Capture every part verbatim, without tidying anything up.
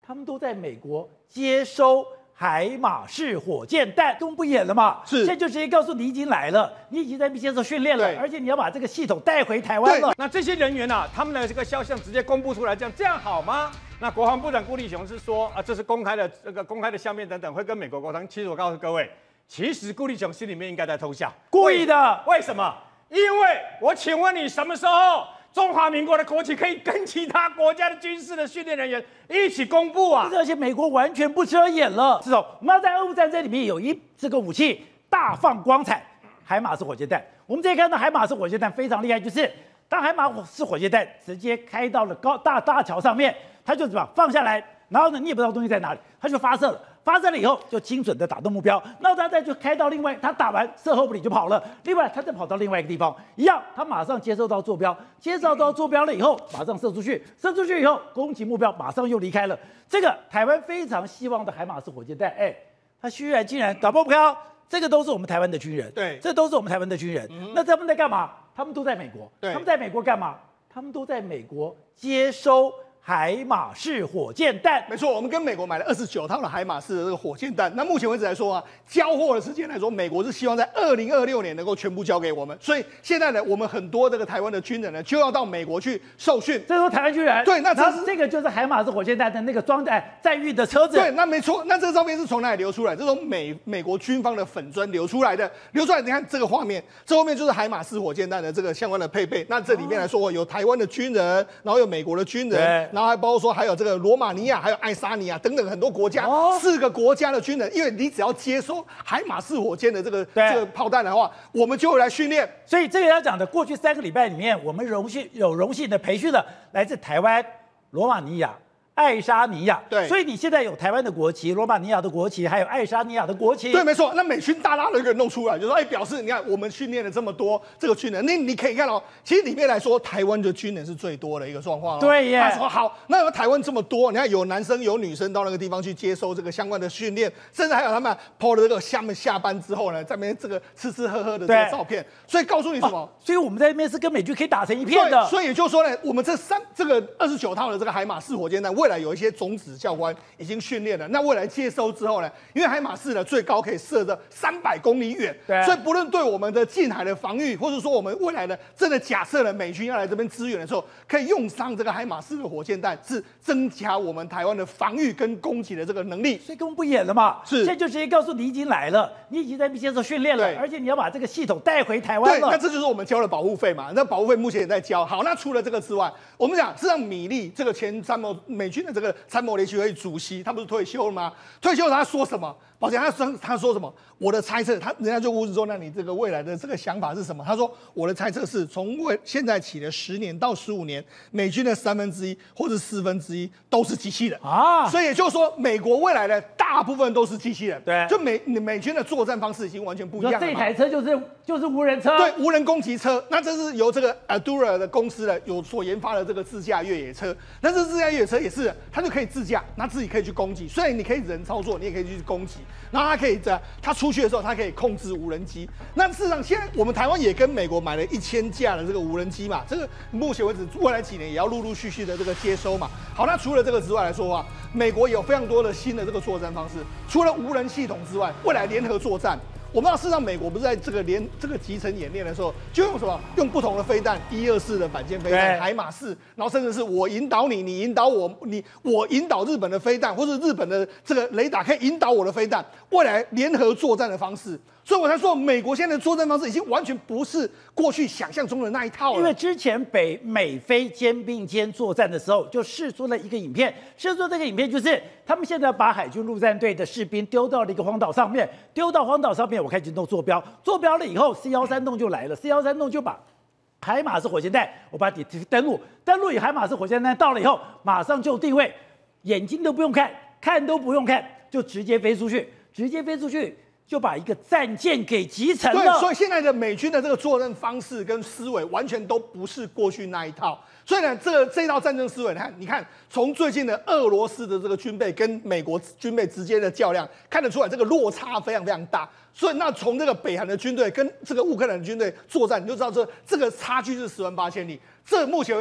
他们都在美国接收海马式火箭弹，都不演了嘛？ 是， 现在就直接告诉你已经来了，你已经在接受训练了，而且你要把这个系统带回台湾了。 那这些人员啊，他们的这个肖像直接公布出来，这样这样好吗？那国防部长顾立雄是说啊，这是公开的这个公开的相片等等，会跟美国沟通。其实我告诉各位，其实顾立雄心里面应该在偷笑， 故意的。 为什么？因为我请问你，什么时候中华民国的国旗可以跟其他国家的军事的训练人员一起公布啊？ 而且美国完全不遮掩了。这种我们要在俄乌战争里面有一这个武器大放光彩，海马式火箭弹。我们这里看到海马式火箭弹非常厉害，就是当海马式火箭弹直接开到了高大大桥上面，它就怎么放下来，然后呢你也不知道东西在哪里，它就发射了。发射了以后就精准的打动目标，那他再就开到另外，他打完射后不理就跑了。另外他再跑到另外一个地方，一样，他马上接收到坐标，接收到坐标了以后，马上射出去，射出去以后攻击目标，马上又离开了。这个台湾非常希望的海马式火箭弹，哎，他居然竟然打不开，这个都是我们台湾的军人， 对， 这都是我们台湾的军人。嗯、那他们在干嘛？他们都在美国， 对， 他们在美国干嘛？他们都在美国接收海马式火箭弹。 没错，我们跟美国买了二十九套的海马式的这个火箭弹。那目前为止来说啊，交货的时间来说，美国是希望在二零二六年能够全部交给我们。所以现在呢，我们很多这个台湾的军人呢，就要到美国去受训。 这都是台湾军人。 对，那这是这个就是海马式火箭弹的那个装载载运的车子。 对，那没错。那这个照片是从哪里流出来？这从美美国军方的粉砖流出来的。流出来，你看这个画面，这后面就是海马式火箭弹的这个相关的配备。那这里面来说，有台湾的军人，然后有美国的军人，然后还包括说还有这个罗马尼亚，还有爱沙尼亚等等很多国家，哦、四个国家的军人，因为你只要接收海马式火箭的这个这个炮弹的话，我们就会来训练。 所以这个要讲的，过去三个礼拜里面，我们荣幸有荣幸的培训了来自台湾、罗马尼亚、爱沙尼亚。 对， 所以你现在有台湾的国旗、罗马尼亚的国旗，还有爱沙尼亚的国旗。 对，没错。那美军大大的一个弄出来，就说哎，表示你看我们训练了这么多这个军人，那你可以看到，其实里面来说，台湾的军人是最多的一个状况。 对耶。 他说好，那台湾这么多，你看有男生有女生到那个地方去接受这个相关的训练，甚至还有他们 P O 的这个下面下班之后呢，在那边这个吃吃喝喝的这个照片。所以告诉你什么、哦？ 所以我们在那边是跟美军可以打成一片的。 所以也就是说呢，我们这三这个二十九套的这个海马式火箭弹，未来有一些种子教官已经训练了，那未来接收之后呢，因为海马式呢最高可以射到三百公里远， 对， 所以不论对我们的近海的防御，或者说我们未来的真的假设了美军要来这边支援的时候，可以用上这个海马式的火箭弹，是增加我们台湾的防御跟攻击的这个能力。 所以根本不演了嘛， 是， 现在就直接告诉你已经来了，你已经在接受训练了，而且你要把这个系统带回台湾了。 对，那这就是我们交的保护费嘛，那保护费目前也在交。好，那除了这个之外，我们讲是让米利这个前参谋美军的这个参谋联席会主席，他不是退休了吗？退休他说什么？抱歉，他说他说什么？我的猜测，他人家就问说，那你这个未来的这个想法是什么？他说我的猜测是从未现在起的十年到十五年，美军的三分之一或者四分之一都是机器人啊，所以也就是说，美国未来的大部分都是机器人。 对， 就美美军的作战方式已经完全不一样了。 这台车就是就是无人车， 对，无人攻击车。那这是由这个 Adura 的公司的有所研发的这个自驾越野车。那这自驾越野车也是，它就可以自驾，那自己可以去攻击。虽然你可以人操作，你也可以去攻击。然后它可以在它出去的时候，它可以控制无人机。那事实上，现在我们台湾也跟美国买了一千架的这个无人机嘛，这个目前为止，未来几年也要陆陆续续的这个接收嘛。好，那除了这个之外来说的话，美国有非常多的新的这个作战方式，除了无人系统之外，未来联合作战。我们知道，事实上，美国不是在这个联这个集成演练的时候，就用什么？用不同的飞弹，一二四的反舰飞弹、海马式，然后甚至是我引导你，你引导我，你我引导日本的飞弹，或是日本的这个雷达可以引导我的飞弹，未来联合作战的方式。所以我才说，美国现在的作战方式已经完全不是过去想象中的那一套了。 因为之前北美菲肩并肩作战的时候，就释出了一个影片，释出这个影片就是他们现在把海军陆战队的士兵丢到了一个荒岛上面，丢到荒岛上面，我开始弄坐标，坐标了以后 ，C 幺三洞就来了 ，C 幺三洞就把海马式火箭弹，我把你登陆，登陆以海马式火箭弹到了以后，马上就定位，眼睛都不用看，看都不用看，就直接飞出去，直接飞出去。就把一个战舰给击沉了。 对，所以现在的美军的这个作战方式跟思维完全都不是过去那一套。所以呢，这个这一套战争思维，你看，你看，从最近的俄罗斯的这个军备跟美国军备之间的较量，看得出来这个落差非常非常大。所以，那从这个北韩的军队跟这个乌克兰的军队作战，你就知道这这个差距是十万八千里。这目前为止，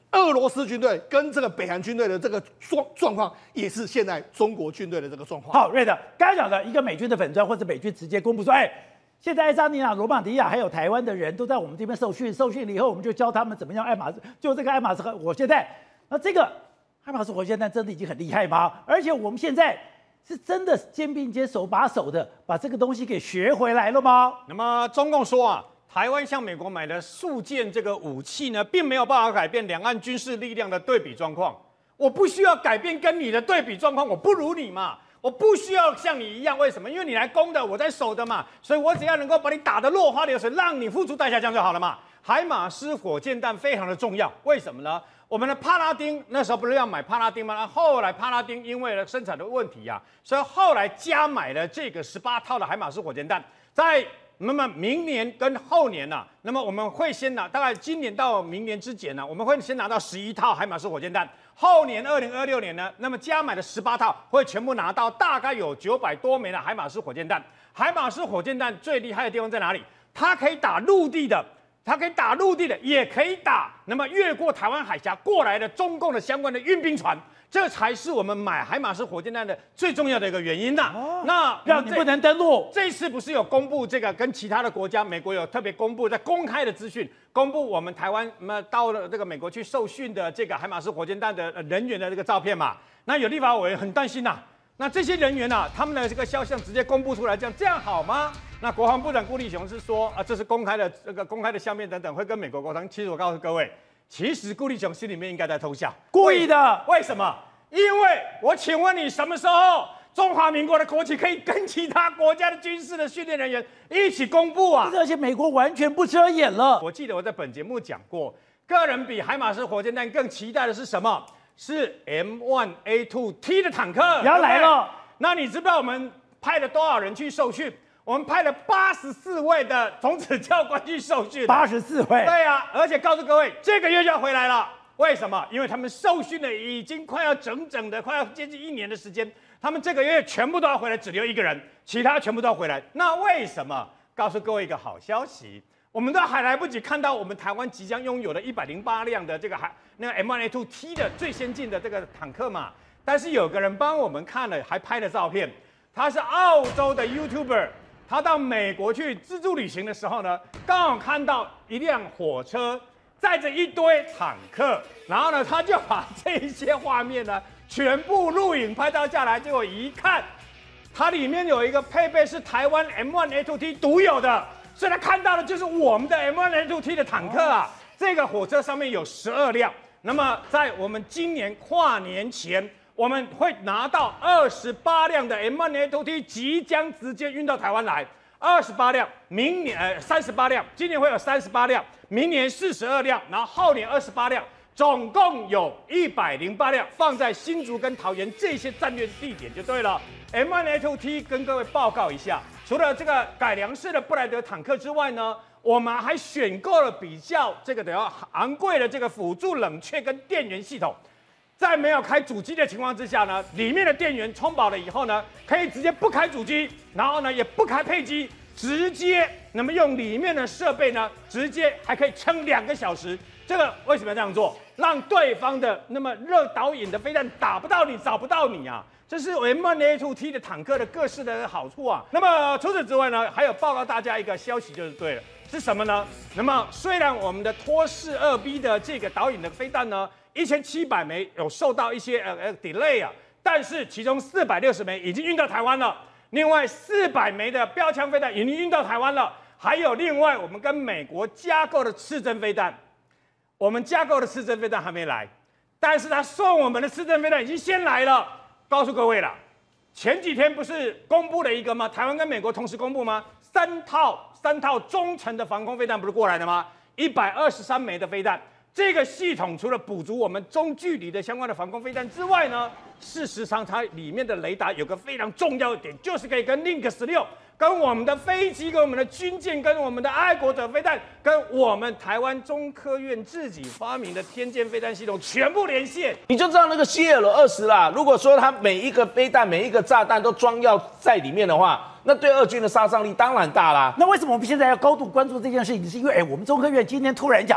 俄罗斯军队跟这个北韩军队的这个状状况，也是现在中国军队的这个状况。 好，瑞德，刚才讲的一个美军的粉专或者美军直接公布说，哎，现在爱沙尼亚、罗马尼亚还有台湾的人都在我们这边受训，受训了以后，我们就教他们怎么样爱马仕，就这个爱马仕火箭弹。那这个爱马仕火箭弹真的已经很厉害吗？而且我们现在是真的肩并肩、手把手的把这个东西给学回来了吗？ 那么中共说啊，台湾向美国买的数件这个武器呢，并没有办法改变两岸军事力量的对比状况。我不需要改变跟你的对比状况，我不如你嘛，我不需要像你一样，为什么？因为你来攻的，我在守的嘛，所以我只要能够把你打得落花流水，让你付出代价，这样就好了嘛。海马斯火箭弹非常的重要，为什么呢？我们的帕拉丁那时候不是要买帕拉丁吗？后来帕拉丁因为了生产的问题啊，所以后来加买了这个十八套的海马斯火箭弹，在那么明年跟后年呢、啊，那么我们会先拿，大概今年到明年之前呢、啊，我们会先拿到十一套海马斯火箭弹。后年二零二六年呢，那么加买的十八套会全部拿到，大概有九百多枚的海马斯火箭弹。海马斯火箭弹最厉害的地方在哪里？它可以打陆地的。它可以打陆地的，也可以打那么越过台湾海峡过来的中共的相关的运兵船，这才是我们买海马斯火箭弹的最重要的一个原因呐、哦。那让你不能登陆。 这次不是有公布这个跟其他的国家，美国有特别公布在公开的资讯，公布我们台湾那到了这个美国去受训的这个海马斯火箭弹的人员的这个照片嘛。那有立法委员很担心呐、啊。那这些人员呐、啊，他们的这个肖像直接公布出来，这样这样好吗？那国防部长顾立雄是说啊，这是公开的这个公开的相片等等，会跟美国沟通。其实我告诉各位，其实顾立雄心里面应该在偷笑， 故意的。 为什么？因为我请问你，什么时候中华民国的国旗可以跟其他国家的军事的训练人员一起公布啊？ 而且美国完全不遮掩了。 我记得我在本节目讲过，个人比海马斯火箭弹更期待的是什么？是 M 一 A 二 T 的坦克要来了。 那你知不知道我们派了多少人去受训？我们派了八十四位的种子教官去受训。 八十四位。 对啊，而且告诉各位，这个月就要回来了。为什么？因为他们受训了已经快要整整的快要接近一年的时间，他们这个月全部都要回来，只留一个人，其他全部都要回来。那为什么？告诉各位一个好消息。我们都还来不及看到我们台湾即将拥有的一百零八辆的这个海那个 M 一 A 二 T 的最先进的这个坦克嘛，但是有个人帮我们看了，还拍了照片。他是澳洲的 YouTuber， 他到美国去自助旅行的时候呢，刚好看到一辆火车载着一堆坦克，然后呢，他就把这些画面呢全部录影拍照下来，结果一看，它里面有一个配备是台湾 M 一 A 二 T 独有的。所以他看到的就是我们的 M 一 A 二 T 的坦克啊，这个火车上面有十二辆。那么在我们今年跨年前，我们会拿到二十八辆的 M 一 A 二 T 即将直接运到台湾来，二十八辆，明年呃三十八辆，今年会有三十八辆，明年四十二辆，然后后年二十八辆，总共有一百零八辆放在新竹跟桃园这些战略地点就对了。M 一 A 二 T 跟各位报告一下。除了这个改良式的布莱德坦克之外呢，我们还选购了比较这个比较昂贵的这个辅助冷却跟电源系统，在没有开主机的情况之下呢，里面的电源充饱了以后呢，可以直接不开主机，然后呢也不开配机，直接那么用里面的设备呢，直接还可以撑两个小时。这个为什么要这样做？让对方的那么热导引的飞弹打不到你，找不到你啊！这是 M 一 A 二 T 的坦克的各式的好处啊。那么除此之外呢，还有报告大家一个消息，就是对了，是什么呢？那么虽然我们的托式二 B 的这个导引的飞弹呢，一千七百枚有受到一些呃呃 delay 啊，但是其中四百六十枚已经运到台湾了，另外四百枚的标枪飞弹已经运到台湾了，还有另外我们跟美国加购的刺针飞弹，我们加购的刺针飞弹还没来，但是他送我们的刺针飞弹已经先来了。告诉各位了，前几天不是公布了一个吗？台湾跟美国同时公布吗？三套三套中程的防空飞弹不是过来的吗？一百二十三枚的飞弹，这个系统除了补足我们中距离的相关的防空飞弹之外呢，事实上它里面的雷达有个非常重要的点，就是可以跟 Link 十六。跟我们的飞机、跟我们的军舰、跟我们的爱国者飞弹、跟我们台湾中科院自己发明的天剑飞弹系统全部连线， 你就知道那个 C L 二十啦。如果说它每一个飞弹、每一个炸弹都装药在里面的话，那对俄军的杀伤力当然大啦。 那为什么我们现在要高度关注这件事情？是因为哎，我们中科院今天突然讲，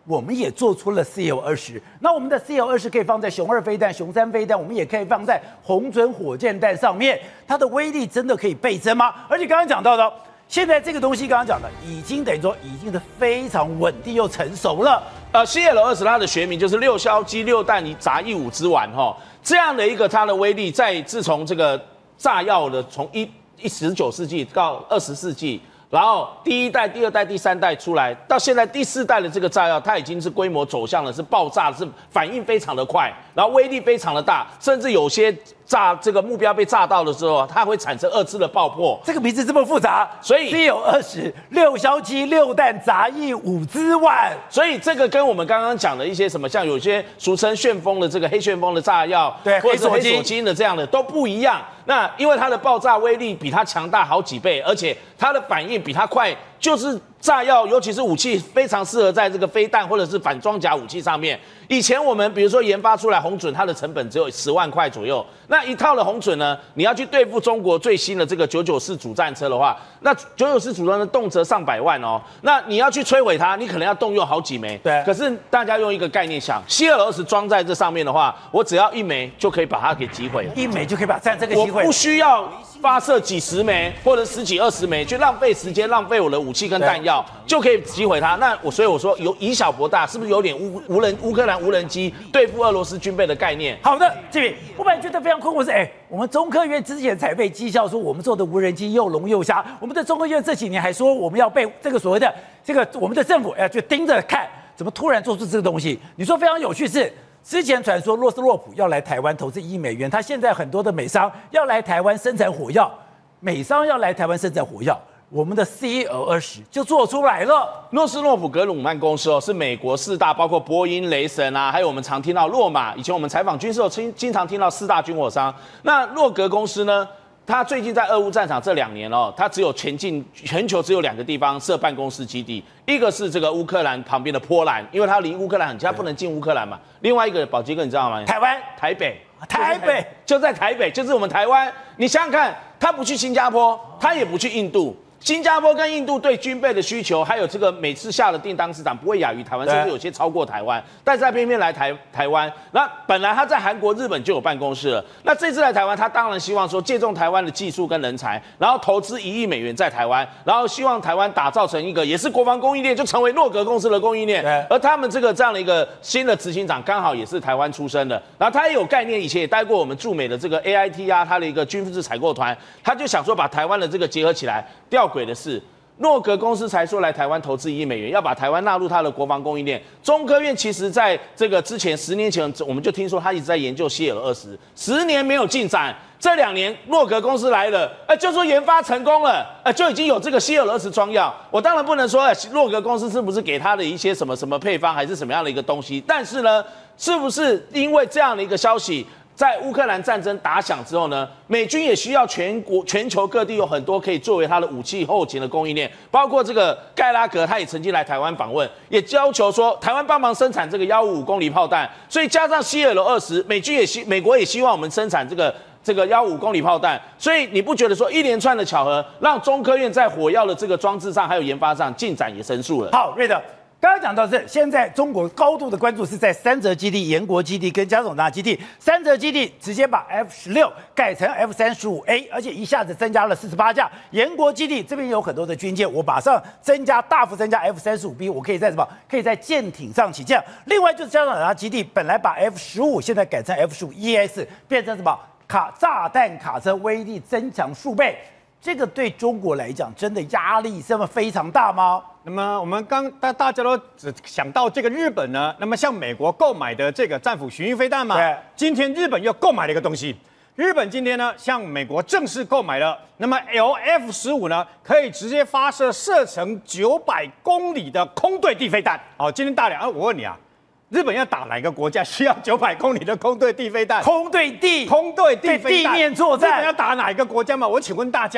我们也做出了 C L 二十。那我们的 C L 二十可以放在雄二飞弹、雄三飞弹，我们也可以放在红准火箭弹上面，它的威力真的可以倍增吗？而且刚刚讲到的，现在这个东西刚刚讲的，已经等于说已经是非常稳定又成熟了。 呃 ，C L 二十它的学名就是六硝基六弹杂役五之丸哈，这样的一个它的威力，在自从这个炸药的从一一十九世纪到二十世纪。然后第一代、第二代、第三代出来，到现在第四代的这个炸药，它已经是规模走向了是爆炸，是反应非常的快，然后威力非常的大，甚至有些炸这个目标被炸到的时候，它会产生二次的爆破。 这个名字这么复杂， 所以 C L 二十六硝基六弹杂役五之丸， 所以这个跟我们刚刚讲的一些什么，像有些俗称旋风的这个黑旋风的炸药， 对， 或者是黑索索金的这样的都不一样。那因为它的爆炸威力比它强大好几倍，而且它的反应比它快，就是炸药，尤其是武器，非常适合在这个飞弹或者是反装甲武器上面。以前我们比如说研发出来红准，它的成本只有十万块左右。那一套的红准呢，你要去对付中国最新的这个九九四主战车的话，那九九四主战车动辄上百万哦。那你要去摧毁它，你可能要动用好几枚。 对。 可是大家用一个概念想 ，C L 二十装在这上面的话，我只要一枚就可以把它给击毁了， 一枚就可以把战这个击毁。 我不需要发射几十枚或者十几二十枚，去浪费时间、浪费我的武器跟弹药，就可以击毁它。那我所以我说有以小博大，是不是有点乌无人乌克兰无人机对付俄罗斯军备的概念？ 好的，这边我本来觉得非常困惑是，哎，我们中科院之前才被讥笑说我们做的无人机又聋又瞎，我们的中科院这几年还说我们要被这个所谓的这个我们的政府哎就盯着看，怎么突然做出这个东西？你说非常有趣是。之前传说洛斯洛普要来台湾投资一亿美元，他现在很多的美商要来台湾生产火药，美商要来台湾生产火药，我们的 C L 二十就做出来了。 诺斯诺普格鲁曼公司哦，是美国四大，包括波音、雷神啊，还有我们常听到洛马。以前我们采访军事，经经常听到四大军火商。那洛格公司呢？他最近在俄乌战场这两年哦，他只有前进全球只有两个地方设办公室基地，一个是这个乌克兰旁边的波兰，因为它离乌克兰很近，它不能进乌克兰嘛。另外一个宝杰哥你知道吗？ 台湾、 台北、 台北就在台北，就是我们台湾。你想想看，他不去新加坡，他也不去印度。新加坡跟印度对军备的需求，还有这个每次下的订单市场不会亚于台湾，甚至有些超过台湾。但是他偏偏来台台湾，那本来他在韩国、日本就有办公室了。那这次来台湾，他当然希望说借重台湾的技术跟人才，然后投资一亿美元在台湾，然后希望台湾打造成一个也是国防供应链，就成为诺格公司的供应链。而他们这个这样的一个新的执行长，刚好也是台湾出身的，然后他也有概念，以前也待过我们驻美的这个 A I T 啊，他的一个军事采购团，他就想说把台湾的这个结合起来。吊诡的是，诺格公司才说来台湾投资一亿美元，要把台湾纳入它的国防供应链。中科院其实在这个之前十年前，我们就听说他一直在研究 C L 二十，十年没有进展。这两年诺格公司来了，呃，就说研发成功了，呃，就已经有这个 C L 二十装药。我当然不能说，呃，诺格公司是不是给他的一些什么什么配方，还是什么样的一个东西？但是呢，是不是因为这样的一个消息？在乌克兰战争打响之后呢，美军也需要全国、全球各地有很多可以作为它的武器后勤的供应链，包括这个盖拉格，他也曾经来台湾访问，也要求说台湾帮忙生产这个幺五五公里炮弹。所以加上 C L 二十，美军也希美国也希望我们生产这个这个幺五公里炮弹。所以你不觉得说一连串的巧合，让中科院在火药的这个装置上还有研发上进展也神速了？ 好，瑞德。刚刚讲到是，现在中国高度的关注是在三泽基地、延国基地跟加总纳基地。三泽基地直接把 F 十六改成 F 三十五 A， 而且一下子增加了四十八架。延国基地这边有很多的军舰，我马上增加大幅增加 F 三十五 B， 我可以在什么？可以在舰艇上起降。另外就是加总纳基地本来把 F 十五现在改成 F 十五 E S， 变成什么？卡炸弹卡车威力增强数倍。这个对中国来讲，真的压力这么非常大吗？ 那么我们刚大大家都只想到这个日本呢，那么向美国购买的这个战斧巡弋飞弹嘛， 对， 今天日本又购买了一个东西，日本今天呢向美国正式购买了，那么 L F 十五呢可以直接发射射程九百公里的空对地飞弹。好，今天大梁啊，我问你啊。日本要打哪个国家需要九百公里的空对地飞弹？ 空对地， 空对地飞弹， 地面作战。 日本要打哪一个国家嘛？我请问大家嘛，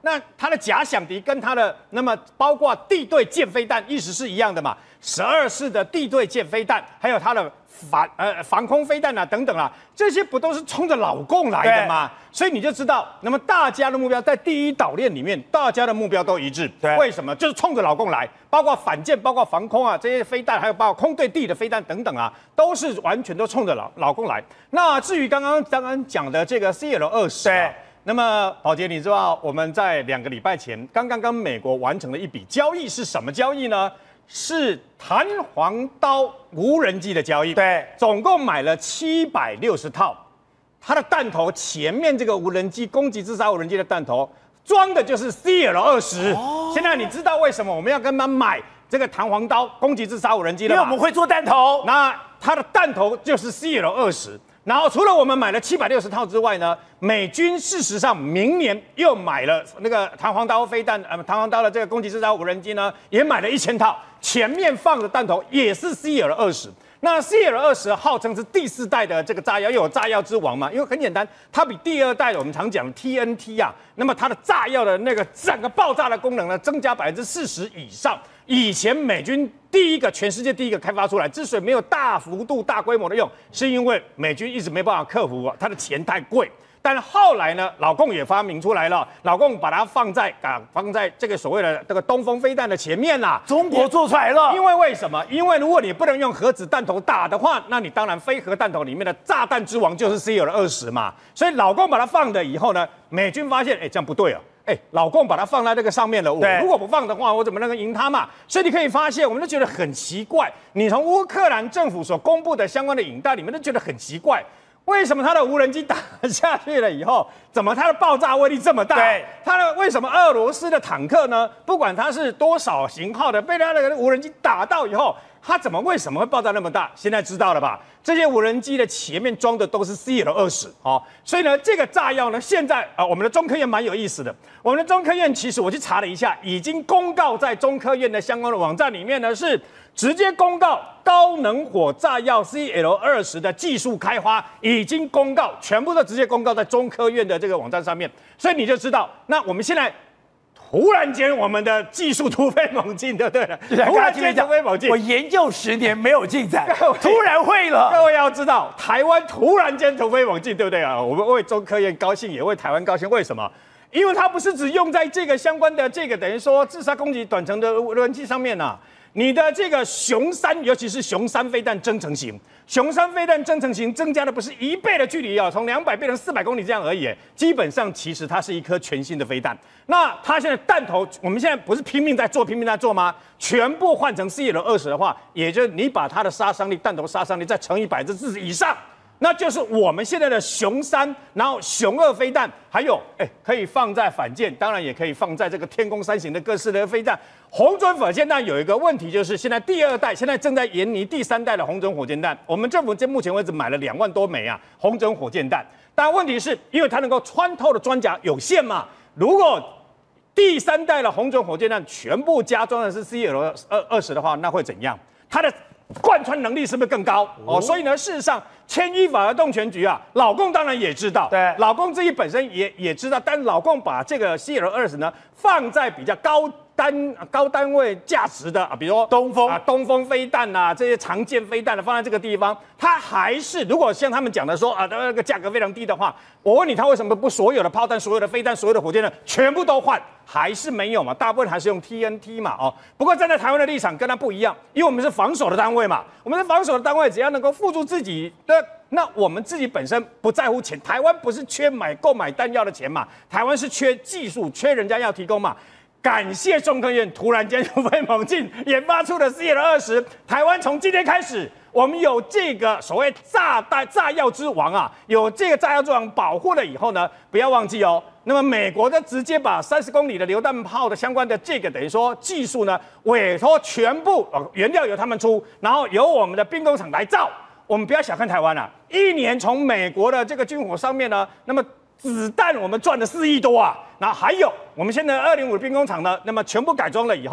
那它的假想敌跟它的那么包括地对舰飞弹，意思是一样的嘛？十二式的地对舰飞弹，还有它的反呃防空飞弹啊等等啊，这些不都是冲着老共来的吗？所以你就知道，那么大家的目标在第一岛链里面，大家的目标都一致。 对， 为什么？就是冲着老共来，包括反舰、包括防空啊这些飞弹，还有包括空对地的飞弹等等啊，都是完全都冲着老老共来。那至于刚刚刚刚讲的这个 C L 二十、啊，对。那么，宝杰，你知道我们在两个礼拜前刚刚跟美国完成了一笔交易，是什么交易呢？是弹簧刀无人机的交易。 对，总共买了七百六十套，它的弹头前面这个无人机攻击自杀无人机的弹头装的就是 C L 二十。哦，现在你知道为什么我们要跟他买这个弹簧刀攻击自杀无人机了吧？ 因为我们会做弹头， 那它的弹头就是 C L 二十。然后除了我们买了七百六十套之外呢，美军事实上明年又买了那个弹簧刀飞弹，呃，弹簧刀的这个攻击自杀无人机呢，也买了一千套，前面放的弹头也是 C L 二十。那 C L 二十号称是第四代的这个炸药，又有炸药之王嘛，因为很简单，它比第二代的我们常讲的 T N T 啊，那么它的炸药的那个整个爆炸的功能呢，增加百分之四十以上。以前美军第一个，全世界第一个开发出来，之所以没有大幅度、大规模的用，是因为美军一直没办法克服它的钱太贵。但后来呢，老共也发明出来了，老共把它放在啊放在这个所谓的这个东风飞弹的前面啦、啊。 中国做出来了， 因为为什么？因为如果你不能用核子弹头打的话，那你当然非核弹头里面的炸弹之王就是 C L 二十嘛。所以老共把它放的以后呢，美军发现，哎，这样不对啊。哎，老共把它放在这个上面了，我如果不放的话，我怎么能够赢他嘛？所以你可以发现，我们都觉得很奇怪。你从乌克兰政府所公布的相关的影带里面都觉得很奇怪，为什么他的无人机打下去了以后，怎么它的爆炸威力这么大？对，它的为什么俄罗斯的坦克呢？不管它是多少型号的，被它的无人机打到以后，它怎么为什么会爆炸那么大？现在知道了吧？这些无人机的前面装的都是 C L 二十，哦，所以呢，这个炸药呢，现在啊、呃，我们的中科院蛮有意思的。我们的中科院其实我去查了一下，已经公告在中科院的相关的网站里面呢，是直接公告高能火炸药 C L 二十的技术开发已经公告，全部都直接公告在中科院的这个网站上面，所以你就知道，那我们现在。突然间，我们的技术突飞猛进，对不对？突然间突飞猛进， 我研究十年没有进展，突然会了。 各位要知道，台湾突然间突飞猛进，对不对啊？我们为中科院高兴，也为台湾高兴。为什么？因为它不是只用在这个相关的这个等于说自杀攻击短程的无人机上面啊。你的这个雄三，尤其是雄三飞弹增程型，雄三飞弹增程型增加的不是一倍的距离啊，从两百变成四百公里这样而已。基本上，其实它是一颗全新的飞弹。那它现在弹头，我们现在不是拼命在做，拼命在做吗？全部换成 C L 二十的话，也就是你把它的杀伤力、弹头杀伤力再乘以百分之四十以上。那就是我们现在的雄三，然后雄二飞弹，还有哎，可以放在反舰，当然也可以放在这个天宫三型的各式的飞弹。红准火箭弹有一个问题，就是现在第二代，现在正在研拟第三代的红准火箭弹。我们政府至目前为止买了两万多枚啊，红准火箭弹。但问题是因为它能够穿透的装甲有限嘛，如果第三代的红准火箭弹全部加装的是 C L 二十的话，那会怎样？它的贯穿能力是不是更高？哦，所以呢，事实上，牵一发而动全局啊。老共当然也知道， 对， 老共自己本身也也知道，但老共把这个 C L 二十呢放在比较高单高单位价值的啊，比如说东风啊，东风飞弹呐、啊，这些常见飞弹的放在这个地方，它还是如果像他们讲的说啊，那个价格非常低的话，我问你，他为什么不所有的炮弹、所有的飞弹、所有的火箭弹全部都换？还是没有嘛，大部分还是用 T N T 嘛，哦。不过站在台湾的立场跟他不一样，因为我们是防守的单位嘛，我们是防守的单位，只要能够付诸自己的，那我们自己本身不在乎钱。台湾不是缺买购买弹药的钱嘛，台湾是缺技术，缺人家要提供嘛。感谢中科院突然间突飞猛进，研发出了 C L 二十，台湾从今天开始。我们有这个所谓炸弹炸药之王啊，有这个炸药之王保护了以后呢，不要忘记哦。那么美国的直接把三十公里的榴弹炮的相关的这个等于说技术呢，委托全部呃原料由他们出，然后由我们的兵工厂来造。我们不要小看台湾啊，一年从美国的这个军火上面呢，那么子弹我们赚了四亿多啊，然后还有我们现在二零五兵工厂呢，那么全部改装了以后。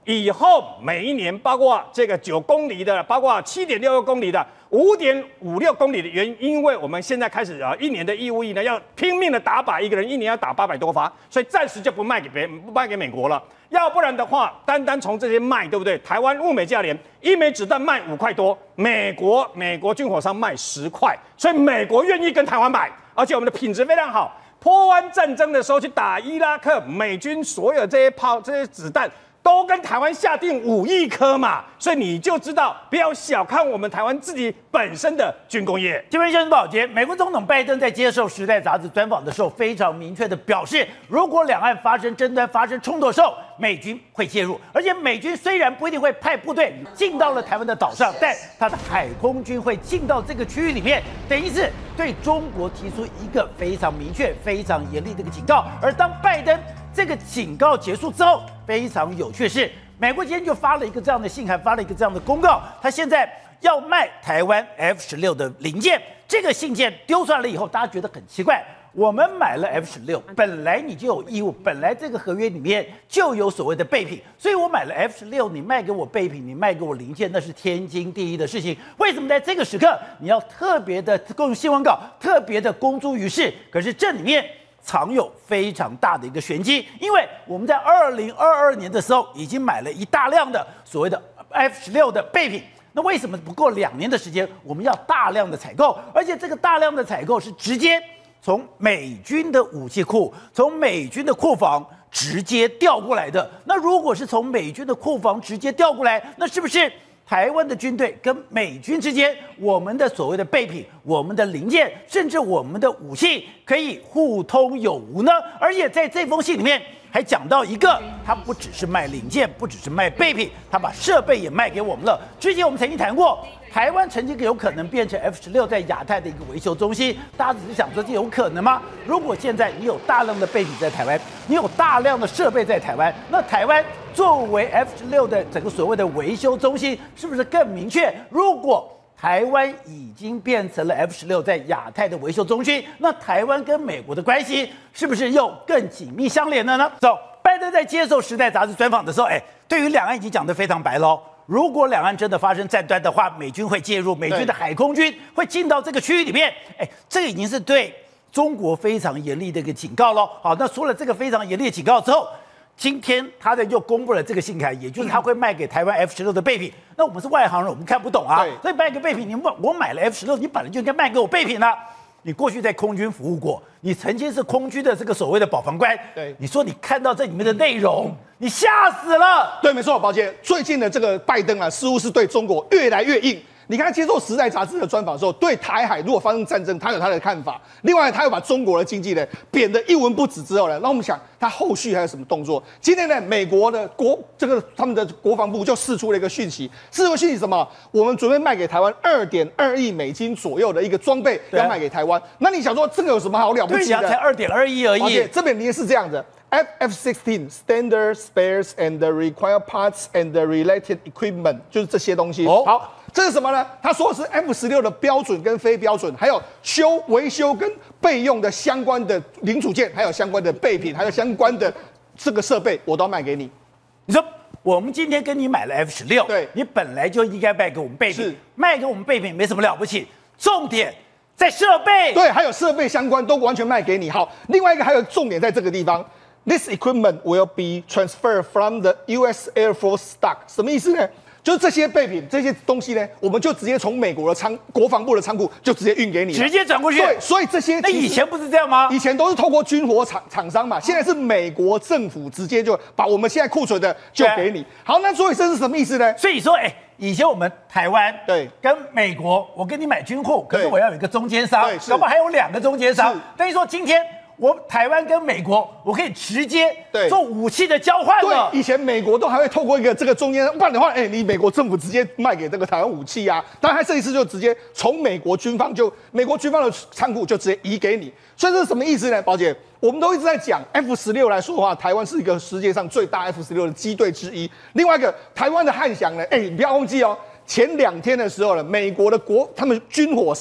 以后每一年，包括这个九公里的，包括七点六六公里的，五点五六公里的原因，因为我们现在开始啊，一年的义务役呢，要拼命的打靶，一个人一年要打八百多发，所以暂时就不卖给别不卖给美国了。要不然的话，单单从这些卖，对不对？台湾物美价廉，一枚子弹卖五块多，美国美国军火商卖十块，所以美国愿意跟台湾买，而且我们的品质非常好。波湾战争的时候去打伊拉克，美军所有这些炮、这些子弹。都跟台湾下定五亿颗嘛，所以你就知道不要小看我们台湾自己本身的军工业。 今天先生保洁，美国总统拜登在接受《时代》杂志专访的时候，非常明确的表示，如果两岸发生争端、发生冲突的时候，美军会介入，而且美军虽然不一定会派部队进到了台湾的岛上，但他的海空军会进到这个区域里面，等于是对中国提出一个非常明确、非常严厉的一个警告。而当拜登这个警告结束之后，非常有趣的是，美国今天就发了一个这样的信函，发了一个这样的公告，他现在要卖台湾 F 十六的零件。这个信件丢出来了以后，大家觉得很奇怪，我们买了 F 十六，本来你就有义务，本来这个合约里面就有所谓的备品，所以我买了 F 十六，你卖给我备品，你卖给我零件，那是天经地义的事情。为什么在这个时刻你要特别的用新闻稿，特别的公诸于世？可是这里面藏有非常大的一个玄机，因为我们在二零二二年的时候已经买了一大量的所谓的 F 十六的备品，那为什么不够两年的时间，我们要大量的采购？而且这个大量的采购是直接从美军的武器库、从美军的库房直接调过来的。那如果是从美军的库房直接调过来，那是不是台湾的军队跟美军之间，我们的所谓的备品、我们的零件，甚至我们的武器可以互通有无呢？而且在这封信里面还讲到一个，他不只是卖零件，不只是卖备品，他把设备也卖给我们了。之前我们曾经谈过，台湾曾经有可能变成 F 十六在亚太的一个维修中心，大家只是想说这有可能吗？如果现在你有大量的备品在台湾，你有大量的设备在台湾，那台湾作为 F 十六的整个所谓的维修中心，是不是更明确？如果台湾已经变成了 F 十六在亚太的维修中心，那台湾跟美国的关系是不是又更紧密相连了呢？走，拜登在接受《时代》杂志专访的时候，哎，对于两岸已经讲得非常白喽。如果两岸真的发生战端的话，美军会介入，美军的海空军会进到这个区域里面，哎，这个已经是对中国非常严厉的一个警告喽。好，那除了这个非常严厉的警告之后，今天他的又公布了这个信函，也就是他会卖给台湾 F 十六的备品。那我们是外行人，我们看不懂啊，所以卖个备品，你我买了 F 十六，你本来就应该卖给我备品啊。你过去在空军服务过，你曾经是空军的这个所谓的保防官，对，你说你看到这里面的内容，你吓死了。 对，没错，宝姐，最近的这个拜登啊，似乎是对中国越来越硬。你看他接受《时代》杂志的专访的时候，对台海如果发生战争，他有他的看法。另外，他又把中国的经济呢贬得一文不值之后呢，那我们想他后续还有什么动作？今天呢，美国的国这个他们的国防部就释出了一个讯息，释出讯息什么？我们准备卖给台湾二点二亿美金左右的一个装备，要卖给台湾。那你想说这个有什么好了不起的？ 对呀，才二点二亿而已。 这边你也是这样的。F sixteen standard spares and the required parts and the related equipment 就是这些东西。哦，好，这是什么呢？他说的是 F 十六的标准跟非标准，还有修维修跟备用的相关的零组件，还有相关的备品，还有相关的这个设备，我都卖给你。 你说我们今天跟你买了 F 十六， 对， 你本来就应该卖给我们备品，卖给我们备品没什么了不起，重点在设备。 对，还有设备相关都完全卖给你。好，另外一个还有重点在这个地方。This equipment will be transferred from the U S Air Force stock。什么意思呢？就是这些备品、这些东西呢，我们就直接从美国的仓、国防部的仓库就直接运给你， 直接转过去。 对，所以这些那以前不是这样吗？ 以前都是透过军火厂厂商嘛，现在是美国政府直接就把我们现在库存的就给你。好，那所以这是什么意思呢？ 所以说，哎，以前我们台湾对跟美国，我跟你买军货，可是我要有一个中间商，搞不好还有两个中间商，等于说今天。我台湾跟美国，我可以直接做武器的交换了。 对，以前美国都还会透过一个这个中间，不然的话，哎、欸，你美国政府直接卖给这个台湾武器啊。当然，他这一次就直接从美国军方就美国军方的仓库就直接移给你。所以这是什么意思呢？宝姐，我们都一直在讲 F 十六来说的话，台湾是一个世界上最大 F 十六的机队之一。另外一个，台湾的汉翔呢，哎、欸，你不要忘记哦。前两天的时候呢，美国的国他们军火商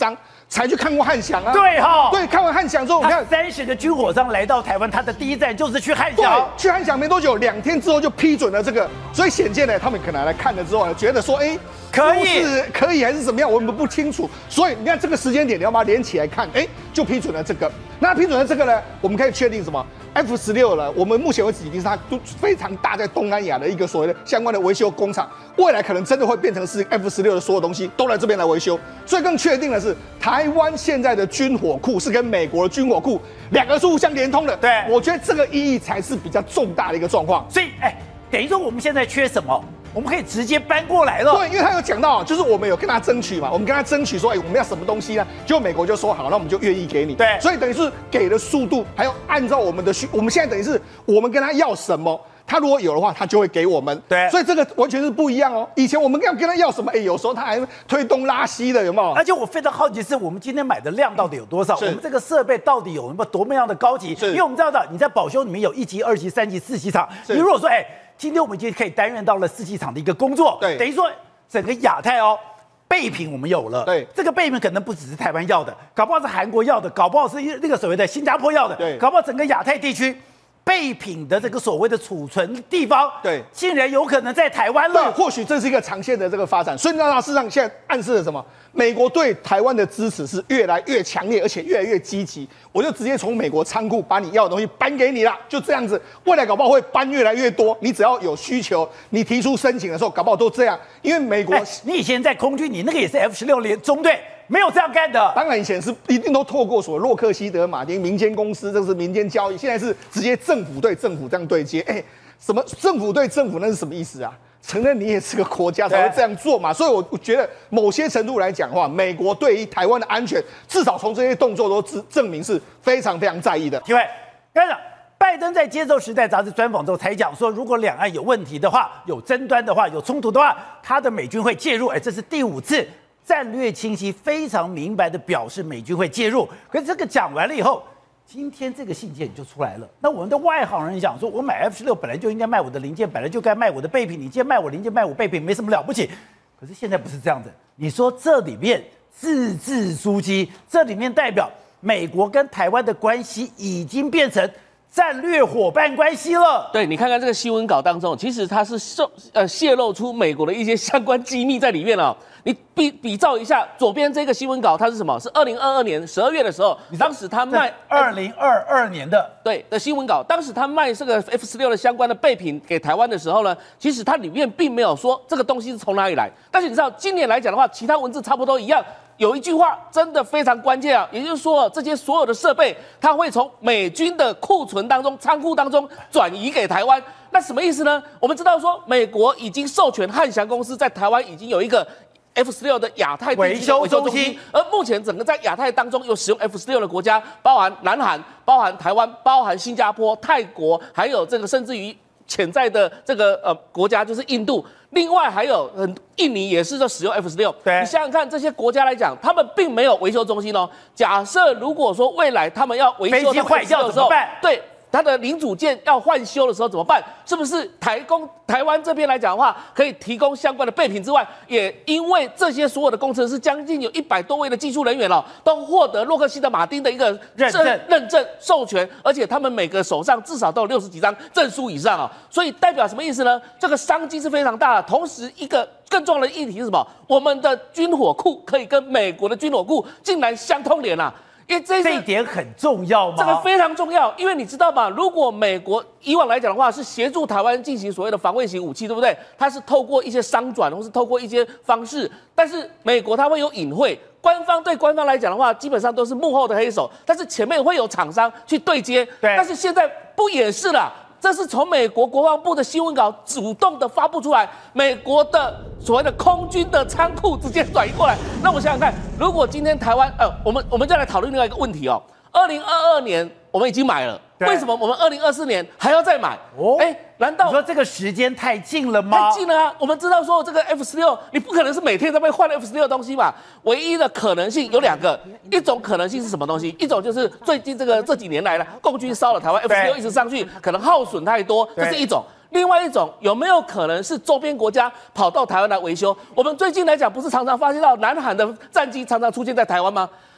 才去看过汉翔啊。 对哈， 对，看完汉翔之后，你他看三十个军火商来到台湾，他的第一站就是去汉对翔。， 去汉翔没多久，两天之后就批准了这个，所以显见呢，他们可能来看了之后呢，觉得说，哎， 可以是可以还是怎么样，我们不清楚。所以你看这个时间点，你要把它连起来看，哎，就批准了这个。那批准了这个呢，我们可以确定什么 ？F 十六了，我们目前为止已经是它都非常大在东南亚的一个所谓的相关的维修工厂，未来可能真的会变成是 F 十六的所有东西都来这边来维修。所以更确定的是，台湾现在的军火库是跟美国的军火库两个是互相连通的。 对我觉得这个意义才是比较重大的一个状况。 所以，哎，等于说我们现在缺什么，我们可以直接搬过来了。 对，因为他有讲到，就是我们有跟他争取嘛，我们跟他争取说，哎，我们要什么东西呢？结果美国就说好，那我们就愿意给你。 对所以等于是给的速度，还有按照我们的需，我们现在等于是我们跟他要什么，他如果有的话，他就会给我们。 对所以这个完全是不一样哦。以前我们要跟他要什么，哎，有时候他还推东拉西的，有没有？ 而且我非常好奇，是我们今天买的量到底有多少？ 是我们这个设备到底有什么多么样的高级？ 是因为我们知道的，你在保修里面有一级、二级、三级、四级厂。 是你如果说，哎，今天我们已经可以担任到了四级厂的一个工作， 对等于说整个亚太哦。备品我们有了， 对这个备品可能不只是台湾要的，搞不好是韩国要的，搞不好是那个所谓的新加坡要的， 对搞不好整个亚太地区备品的这个所谓的储存地方， 对竟然有可能在台湾对， 了。 或许这是一个长线的这个发展。所以那事实上现在暗示了什么？美国对台湾的支持是越来越强烈，而且越来越积极。我就直接从美国仓库把你要的东西搬给你了，就这样子。未来搞不好会搬越来越多，你只要有需求，你提出申请的时候，搞不好都这样。因为美国、 哎，你以前在空军，你那个也是 F 十六连中队，没有这样干的。 当然以前是一定都透过所谓洛克希德马丁民间公司，这是民间交易，现在是直接政府对政府这样对接。哎，什么政府对政府那是什么意思啊？承认你也是个国家才会这样做嘛，所以我我觉得某些程度来讲的话，美国对于台湾的安全，至少从这些动作都证证明是非常非常在意的。 体会，刚才拜登在接受《时代》杂志专访之后才讲说，如果两岸有问题的话、有争端的话、有冲突的话，他的美军会介入。哎，这是第五次战略清晰、非常明白的表示美军会介入。可是这个讲完了以后，今天这个信件就出来了。那我们的外行人讲说，我买 F 十六本来就应该卖我的零件，本来就该卖我的备品，你今天卖我零件、卖我备品，没什么了不起。可是现在不是这样子。你说这里面字字珠玑，这里面代表美国跟台湾的关系已经变成战略伙伴关系了。 对，你看看这个新闻稿当中，其实它是受呃泄露出美国的一些相关机密在里面哦。你比比照一下左边这个新闻稿，它是什么？是二零二二年十二月的时候，当时他卖二零二二年的对的新闻稿，当时他卖这个 F 十六的相关的备品给台湾的时候呢，其实它里面并没有说这个东西是从哪里来。但是你知道，今年来讲的话，其他文字差不多一样。有一句话真的非常关键啊，也就是说，这些所有的设备，它会从美军的库存当中、仓库当中转移给台湾。那什么意思呢？我们知道说，美国已经授权汉翔公司在台湾已经有一个 F 十六的亚太地区的维修中心，而目前整个在亚太当中有使用 F 十六的国家，包含南韩、包含台湾、包含新加坡、泰国，还有这个甚至于潜在的这个呃国家就是印度。另外还有，嗯，印尼也是在使用 F 十六。 对， 你想想看，这些国家来讲，他们并没有维修中心哦。假设如果说未来他们要维修飞机坏掉怎么办？ 对。它的零组件要换修的时候怎么办？是不是台工台湾这边来讲的话，可以提供相关的备品之外，也因为这些所有的工程师将近有一百多位的技术人员了，都获得洛克希德马丁的一个认证、 认证授权，而且他们每个手上至少都有六十几张证书以上啊，所以代表什么意思呢？这个商机是非常大的。同时，一个更重要的议题是什么？我们的军火库可以跟美国的军火库竟然相通联啊！因为这这一点很重要吗？ 这个非常重要，因为你知道吗？如果美国以往来讲的话，是协助台湾进行所谓的防卫型武器，对不对？它是透过一些商转，或是透过一些方式，但是美国它会有隐晦。官方对官方来讲的话，基本上都是幕后的黑手，但是前面会有厂商去对接。 对， 但是现在不掩饰了。这是从美国国防部的新闻稿主动的发布出来，美国的所谓的空军的仓库直接转移过来。那我想想看，如果今天台湾，呃，我们我们再来讨论另外一个问题哦。二零二二年我们已经买了，为什么我们二零二四年还要再买？哦，哎，难道你说这个时间太近了吗？ 太近了啊！我们知道说这个 F 十六，你不可能是每天在被换 F 十六的东西嘛。唯一的可能性有两个，一种可能性是什么东西？一种就是最近这个这几年来了，共军烧了台湾 F 十六一直上去，可能耗损太多，这是一种。另外一种有没有可能是周边国家跑到台湾来维修？我们最近来讲，不是常常发现到南韩的战机常常出现在台湾吗？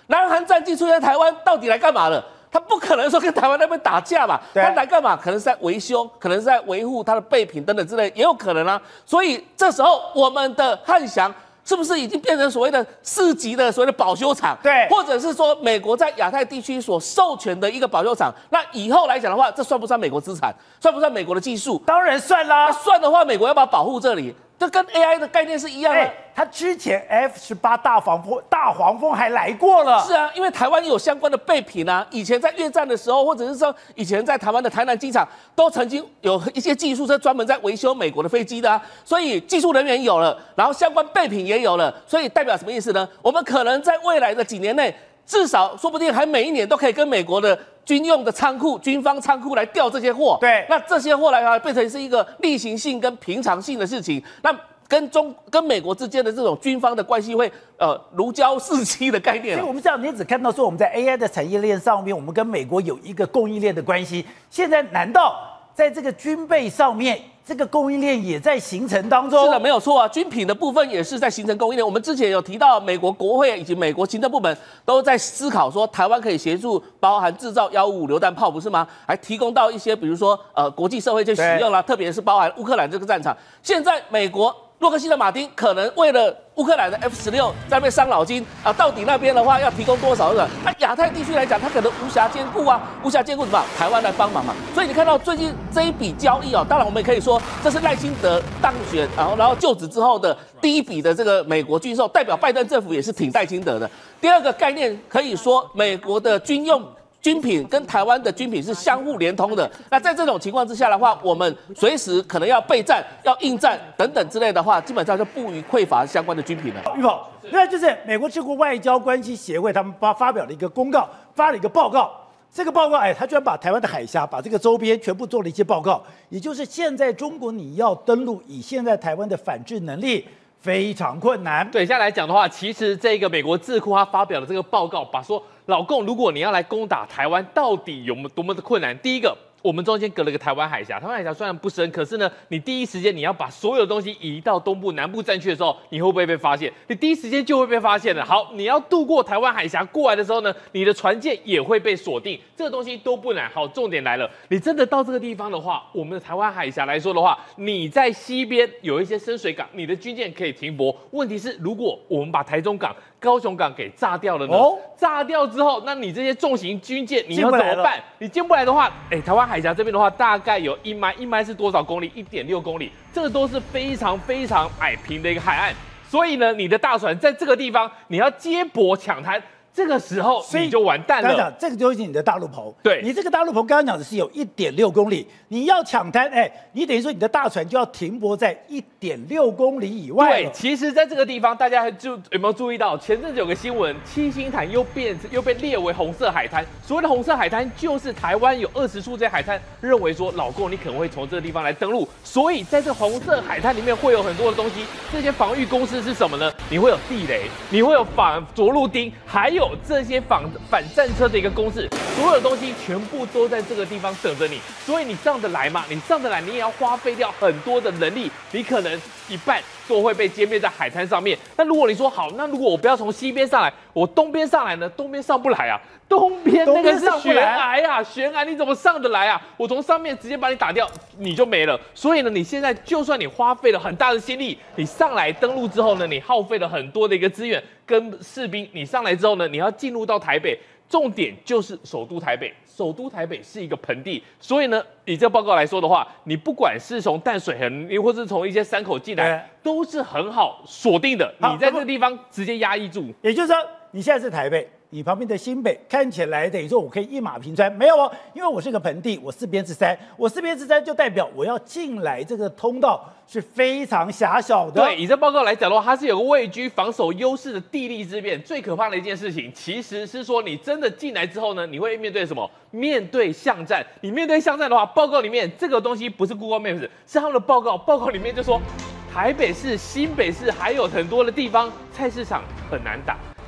南韩战机出现在台湾，到底来干嘛了？他不可能说跟台湾那边打架吧？他来干嘛？可能是在维修，可能是在维护他的备品等等之类，也有可能啊。所以这时候我们的汉翔是不是已经变成所谓的四级的所谓的保修厂？ 对， 或者是说美国在亚太地区所授权的一个保修厂？那以后来讲的话，这算不算美国资产？算不算美国的技术？ 当然算啦。 那算的话，美国要不要保护这里？这跟 A I 的概念是一样的。 哎，他之前 F 十八大黄蜂大黄蜂还来过了。 是啊，因为台湾有相关的备品啊，以前在越战的时候，或者是说以前在台湾的台南机场，都曾经有一些技术是专门在维修美国的飞机的啊，所以技术人员有了，然后相关备品也有了，所以代表什么意思呢？我们可能在未来的几年内，至少说不定还每一年都可以跟美国的军用的仓库、军方仓库来调这些货。 对， 那这些货来啊，变成是一个例行性跟平常性的事情。那跟中跟美国之间的这种军方的关系会呃如胶似漆的概念。 所以我们知道，你只看到说我们在 A I 的产业链上面，我们跟美国有一个供应链的关系。现在难道在这个军备上面，这个供应链也在形成当中？ 是的，没有错啊，军品的部分也是在形成供应链。我们之前有提到，美国国会以及美国行政部门都在思考说，台湾可以协助包含制造幺五五榴弹炮，不是吗？还提供到一些比如说呃国际社会去使用啦，特别是包含乌克兰这个战场。现在美国洛克希德马丁可能为了乌克兰的 F 十六在那边伤脑筋啊，到底那边的话要提供多少个？那亚太地区来讲，它可能无暇兼顾啊，无暇兼顾什么？台湾来帮忙嘛。所以你看到最近这一笔交易哦，当然我们也可以说这是赖清德当选，然后然后就职之后的第一笔的这个美国军售，代表拜登政府也是挺赖清德的。第二个概念可以说，美国的军用军品跟台湾的军品是相互连通的。那在这种情况之下的话，我们随时可能要备战、要应战等等之类的话，基本上就不予匮乏相关的军品了。 玉宝，另外就是美国智库外交关系协会他们发发表了一个公告，发了一个报告。这个报告，哎，他居然把台湾的海峡，把这个周边全部做了一些报告，也就是现在中国你要登陆，以现在台湾的反制能力非常困难。 对，现在来讲的话，其实这个美国智库他发表的这个报告，把说老共，如果你要来攻打台湾，到底有没有多么的困难？第一个，我们中间隔了个台湾海峡，台湾海峡虽然不深，可是呢，你第一时间你要把所有的东西移到东部、南部战区的时候，你会不会被发现？你第一时间就会被发现的。好，你要渡过台湾海峡过来的时候呢，你的船舰也会被锁定，这个东西都不难。好，重点来了，你真的到这个地方的话，我们的台湾海峡来说的话，你在西边有一些深水港，你的军舰可以停泊。问题是，如果我们把台中港、高雄港给炸掉了呢？哦，炸掉之后，那你这些重型军舰你要怎么办？你进不来的话，哎，台湾海峡这边的话，大概有一迈，一迈是多少公里？一点六公里，这个都是非常非常矮平的一个海岸，所以呢，你的大船在这个地方，你要接驳抢滩。这个时候你就完蛋了。 刚刚讲这个就是你的大陆棚， 对， 你这个大陆棚刚刚讲的是有一点六公里，你要抢滩，哎，你等于说你的大船就要停泊在一点六公里以外。 对，其实在这个地方，大家就有没有注意到，前阵子有个新闻，七星潭又变又被列为红色海滩。所谓的红色海滩，就是台湾有二十处这些海滩，认为说老共你可能会从这个地方来登陆，所以在这红色海滩里面会有很多的东西。这些防御工事是什么呢？你会有地雷，你会有反着陆钉，还有这些反反战车的一个公式，所有的东西全部都在这个地方等着你，所以你上得来嘛？你上得来，你也要花费掉很多的人力，你可能一半都会被歼灭在海滩上面。那如果你说好，那如果我不要从西边上来，我东边上来呢？东边上不来啊，东边那个是悬崖啊，悬崖你怎么上得来啊？我从上面直接把你打掉，你就没了。所以呢，你现在就算你花费了很大的心力，你上来登陆之后呢，你耗费了很多的一个资源跟士兵，你上来之后呢，你要进入到台北，重点就是首都台北。首都台北是一个盆地，所以呢，以这个报告来说的话，你不管是从淡水河，你或是从一些山口进来，都是很好锁定的。你在这个地方直接压抑住。 也就是说，你现在是台北，你旁边的新北看起来等于说我可以一马平川，没有哦，因为我是个盆地，我四边是山，我四边是山就代表我要进来这个通道是非常狭小的。 对，以这报告来讲的话，它是有个位居防守优势的地利之便。最可怕的一件事情，其实是说你真的进来之后呢，你会面对什么？面对巷战。你面对巷战的话，报告里面这个东西不是 Google Maps， 是他们的报告。报告里面就说，台北市、新北市还有很多的地方菜市场很难打。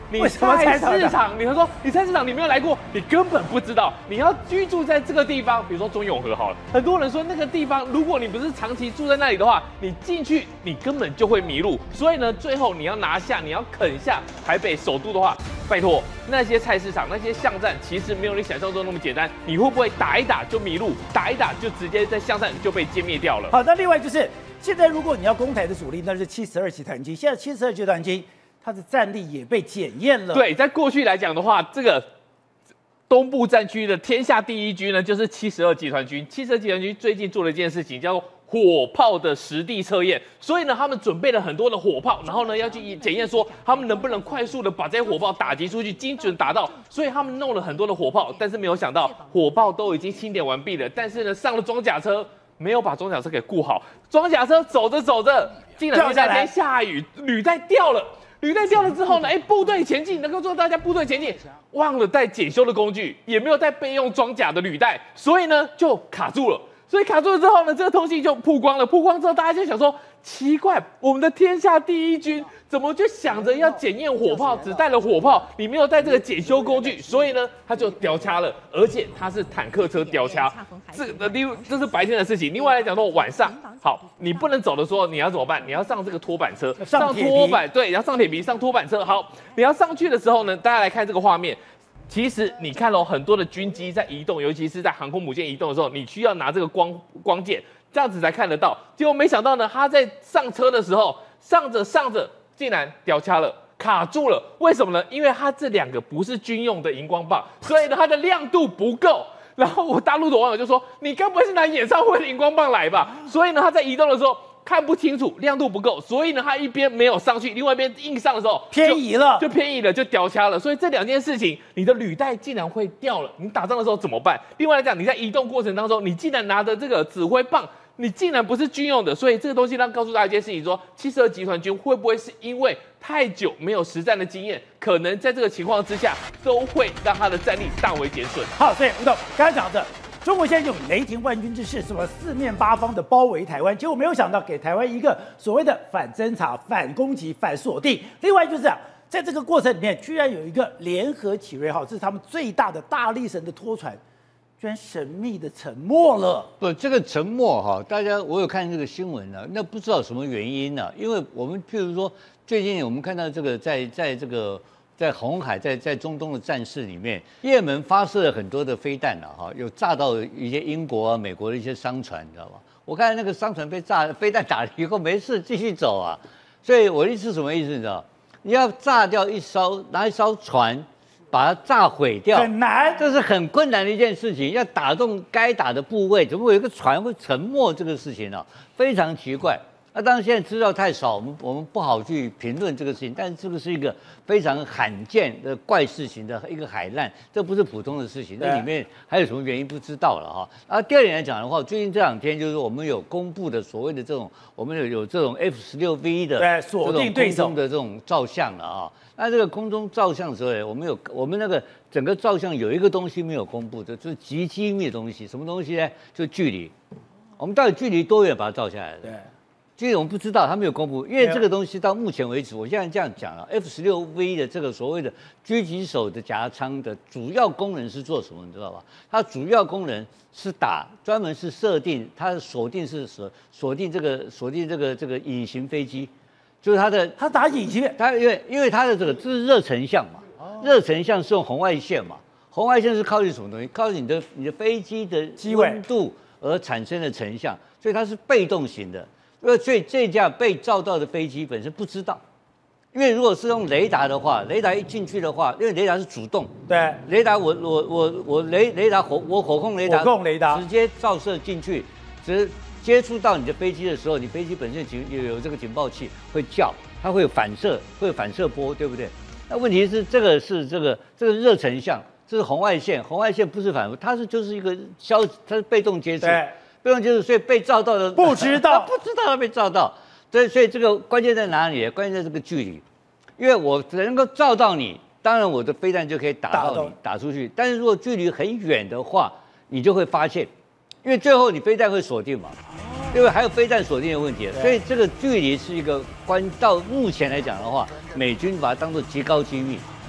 你为什么菜菜市市场，你说你菜市场你没有来过，你根本不知道。你要居住在这个地方，比如说中永和好了，很多人说那个地方，如果你不是长期住在那里的话，你进去你根本就会迷路。所以呢，最后你要拿下，你要啃下台北首都的话，拜托那些菜市场、那些巷战，其实没有你想象中那么简单。你会不会打一打就迷路，打一打就直接在巷战就被歼灭掉了？ 好，那另外就是现在如果你要攻台的主力，那是七十二集团军，现在七十二集团军。它的战力也被检验了。 对，在过去来讲的话，这个东部战区的天下第一军呢，就是七十二集团军。七十二集团军最近做了一件事情，叫做火炮的实地测验。所以呢，他们准备了很多的火炮，然后呢要去检验说他们能不能快速的把这些火炮打击出去，精准打到。所以他们弄了很多的火炮，但是没有想到火炮都已经清点完毕了，但是呢上了装甲车。没有把装甲车给顾好，装甲车走着走着，竟然在那天下雨，履带掉了。履带掉了之后呢，哎，部队前进，能够做大家部队前进，忘了带检修的工具，也没有带备用装甲的履带，所以呢就卡住了。所以卡住了之后呢，这个通信就曝光了。曝光之后，大家就想说，奇怪，我们的天下第一军怎么就想着要检验火炮，只带了火炮，你没有带这个检修工具，所以呢，他就雕掐了，而且他是坦克车雕掐。这个另这是白天的事情。另外来讲说，晚上好，你不能走的时候，你要怎么办？你要上这个拖板车， 上拖板，对，要上铁皮，上拖板车。好，你要上去的时候呢，大家来看这个画面。其实你看到很多的军机在移动，尤其是在航空母舰移动的时候，你需要拿这个光光剑，这样子才看得到。结果没想到呢，他在上车的时候，上着上着竟然掉掐了，卡住了。为什么呢？因为它这两个不是军用的荧光棒，所以呢它的亮度不够。然后我大陆的网友就说：“你该不会是拿演唱会的荧光棒来吧？”所以呢，他在移动的时候看不清楚，亮度不够，所以呢，他一边没有上去，另外一边硬上的时候偏移了， 就偏移了，就掉掐了。所以这两件事情，你的履带竟然会掉了，你打仗的时候怎么办？另外来讲，你在移动过程当中，你竟然拿着这个指挥棒。你竟然不是军用的，所以这个东西让告诉大家一件事情：说七十二集团军会不会是因为太久没有实战的经验，可能在这个情况之下，都会让他的战力大为减损。 好，所以吴董刚才讲的，中国现在有雷霆万钧之势，什么四面八方的包围台湾，结果没有想到给台湾一个所谓的反侦察、反攻击、反锁定。另外就是这样，在这个过程里面，居然有一个联合启瑞号，这是他们最大的大力神的拖船。居然神秘的沉没了。 不，这个沉没哈，大家我有看这个新闻呢，那不知道什么原因呢？因为我们譬如说，最近我们看到这个在在这个在红海在在中东的战事里面，也门发射了很多的飞弹了哈，有炸到一些英国啊、美国的一些商船，你知道吗？我看那个商船被炸，飞弹打了以后没事继续走啊。所以我的意思是什么意思？你知道？你要炸掉一艘拿一艘船。把它炸毁掉很难， 这是很困难的一件事情。要打中该打的部位，怎么有一个船会沉没？这个事情呢、啊，非常奇怪。那当然现在资料太少，我们我们不好去评论这个事情。但是这个是一个非常罕见的怪事情的一个海难，这不是普通的事情。那里面还有什么原因不知道了哈。啊，第二点来讲的话，最近这两天就是我们有公布的所谓的这种，我们有有这种 F 十六 V 的对锁定对手的这种照相了啊。那这个空中照相的时候，我们有我们那个整个照相有一个东西没有公布的，就是极机密的东西。什么东西呢？就距离。我们到底距离多远把它照下来的？ 对。 其实我们不知道，他没有公布，因为这个东西到目前为止，我现在这样讲了 ，F 十六 V 的这个所谓的狙击手的夹舱的主要功能是做什么，你知道吧？它主要功能是打，专门是设定，它的锁定是锁锁定这个锁定这个这个隐形飞机，就是它的它打隐形， 它因为因为它的这个这是热成像嘛，热成像是用红外线嘛，红外线是靠近什么东西？靠近你的你的飞机的温度而产生的成像，所以它是被动型的。因为所以这架被照到的飞机本身不知道，因为如果是用雷达的话，雷达一进去的话，因为雷达是主动， 对， 雷达我我我我雷雷达火我火控雷达， 火控雷达直接照射进去，只接触到你的飞机的时候，你飞机本身警有有这个警报器会叫，它会有反射，会有反射波，对不对？那问题是这个是这个这个热成像，这是红外线，红外线不是反射，它是就是一个消，它是被动接触。 对。 被动接触，所以被照到的不知道， 不知道他被照到，所以所以这个关键在哪里？关键在这个距离，因为我能够照到你，当然我的飞弹就可以打到你，打出去。但是如果距离很远的话，你就会发现，因为最后你飞弹会锁定嘛，因为还有飞弹锁定的问题，所以这个距离是一个关。到目前来讲的话，美军把它当作极高机密，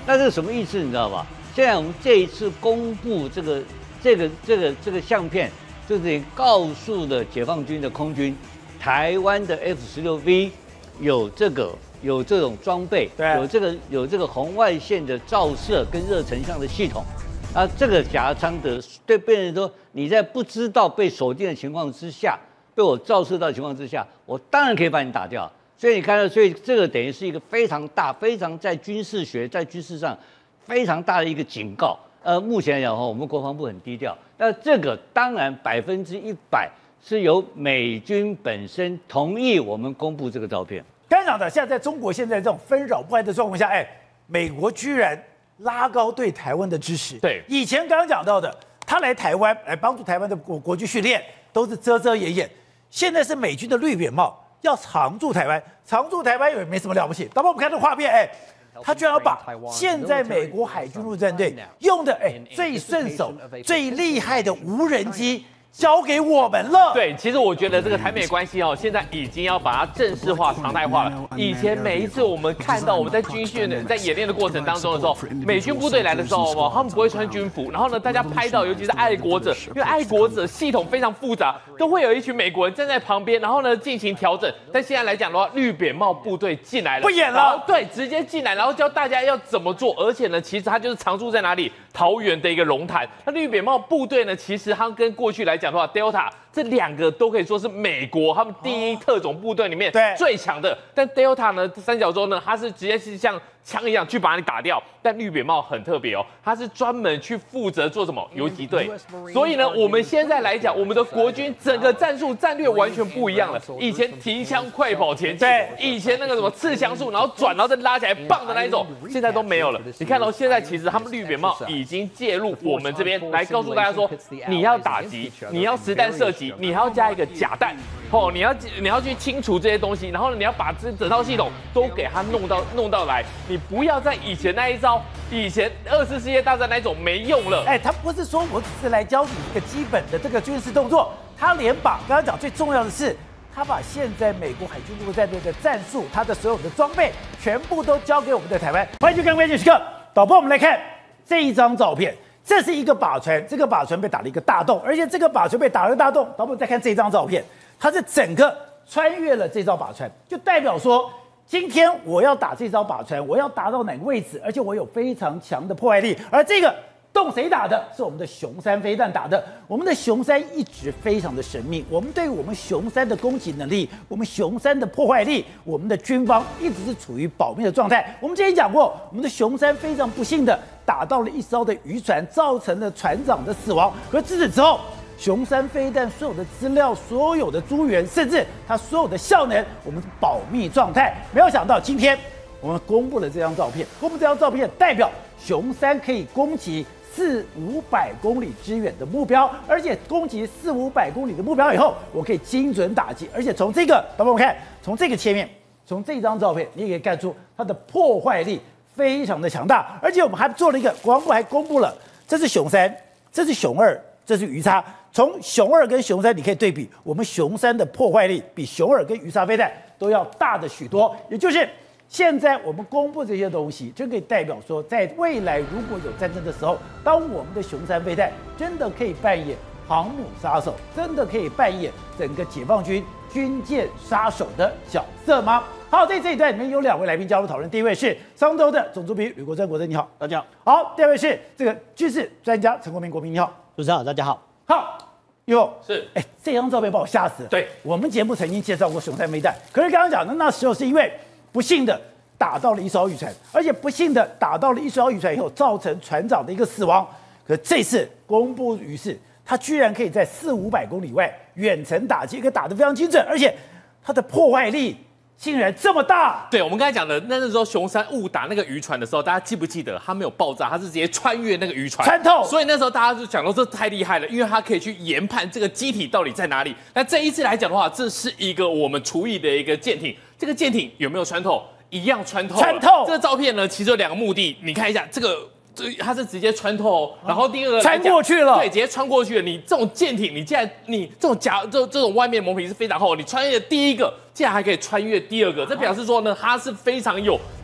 那这是什么意思？你知道吧？现在我们这一次公布这个这个这个这个相片，就是告诉了解放军的空军，台湾的 F 十六 V 有这个有这种装备，有这个有这个红外线的照射跟热成像的系统。啊，这个夹舱的对变成说，你在不知道被锁定的情况之下，被我照射到的情况之下，我当然可以把你打掉。所以你看到，所以这个等于是一个非常大、非常在军事学、在军事上非常大的一个警告。呃，目前来讲哈，我们国防部很低调，但这个当然百分之一百是由美军本身同意我们公布这个照片。 刚才讲的，现在在中国现在这种纷扰不安的状况下，哎，美国居然拉高对台湾的支持。 对， 以前刚刚讲到的，他来台湾来帮助台湾的国国军训练，都是遮遮掩掩。现在是美军的绿扁帽要常驻台湾，常驻台湾也没什么了不起。当我们看这个画面，哎，他居然要把现在美国海军陆战队用的哎最顺手、最厉害的无人机交给我们了。 对，其实我觉得这个台美关系哦，现在已经要把它正式化、常态化了。以前每一次我们看到我们在军训的、在演练的过程当中的时候，美军部队来的时候，他们不会穿军服，然后呢，大家拍到，尤其是爱国者，因为爱国者系统非常复杂，都会有一群美国人站在旁边，然后呢进行调整。但现在来讲的话，绿扁帽部队进来了， 不演了， 对，直接进来，然后教大家要怎么做。而且呢，其实他就是常驻在哪里？桃园的一个龙潭。那绿扁帽部队呢，其实它跟过去来讲的话 ，Delta 这两个都可以说是美国他们第一特种部队里面最强的。但 Delta 呢，三角洲呢，它是直接是像枪一样去把你打掉。但绿扁帽很特别哦，它是专门去负责做什么游击队。所以呢，我们现在来讲，我们的国军整个战术战略完全不一样了。以前提枪快跑前进，对，以前那个什么刺枪术，然后转，然后再拉起来棒的那一种，现在都没有了。你看到现在其实他们绿扁帽已经介入我们这边来告诉大家说，你要打击，你要实弹射击，你还要加一个假弹。哦，你要你要去清除这些东西，然后呢，你要把这整套系统都给它弄到弄到来，你不要在以前那一招，以前二次世界大战那一种没用了。 哎，他不是说我只是来教你一个基本的这个军事动作，他连把刚刚讲最重要的是，他把现在美国海军陆战队的战术，他的所有的装备全部都交给我们的台湾。欢迎去看关键时刻，导播，我们来看这一张照片。这是一个靶船，这个靶船被打了一个大洞，而且这个靶船被打了一个大洞。导播再看这张照片，它是整个穿越了这艘靶船，就代表说，今天我要打这艘靶船，我要打到哪个位置，而且我有非常强的破坏力。而这个洞谁打的？是我们的雄三飞弹打的。我们的雄三一直非常的神秘，我们对我们雄三的攻击能力，我们雄三的破坏力，我们的军方一直是处于保密的状态。我们之前讲过，我们的雄三非常不幸的打到了一艘的渔船，造成了船长的死亡。可自此之后，雄三飞弹所有的资料、所有的资源，甚至它所有的效能，我们是保密状态。没有想到今天我们公布了这张照片，公布这张照片代表雄三可以攻击四五百公里之远的目标，而且攻击四五百公里的目标以后，我可以精准打击。而且从这个，等我们看，从这个切面，从这张照片，你也可以看出它的破坏力非常的强大。而且我们还做了一个，国防部还公布了，这是雄三，这是雄二，这是鱼叉。从雄二跟雄三，你可以对比，我们雄三的破坏力比雄二跟鱼叉飞弹都要大的许多。也就是现在我们公布这些东西，就可以代表说，在未来如果有战争的时候，当我们的雄三飞弹真的可以扮演航母杀手，真的可以扮演整个解放军军舰杀手的角色吗？好，在这一段里面有两位来宾加入讨论，第一位是商周的总主笔吕国珍，国珍你好，大家好。好，第二位是这个军事专家陈国民，国民你好， 主持人好，大家好。 好，哟， 是， 哎，这张照片把我吓死了。 对， 我们节目曾经介绍过雄三飞弹，可是刚刚讲的那时候是因为不幸的打到了一艘渔船，而且不幸的打到了一艘渔船以后，造成船长的一个死亡。可这次公布于世，他居然可以在四五百公里外远程打击，可以打得非常精准，而且它的破坏力竟然这么大。 对，我们刚才讲的，那那时候雄三误打那个渔船的时候，大家记不记得它没有爆炸，它是直接穿越那个渔船， 穿透。 所以那时候大家就讲到这太厉害了，因为它可以去研判这个机体到底在哪里。那这一次来讲的话，这是一个我们除役的一个舰艇，这个舰艇有没有穿透？一样穿透。 穿透。 这个照片呢，其实有两个目的，你看一下这个。这它是直接穿透，然后第二个穿过去了， 对，直接穿过去了。你这种舰艇，你既然你这种夹这这种外面膜皮是非常厚，你穿越第一个，竟然还可以穿越第二个，这表示说呢，它是非常有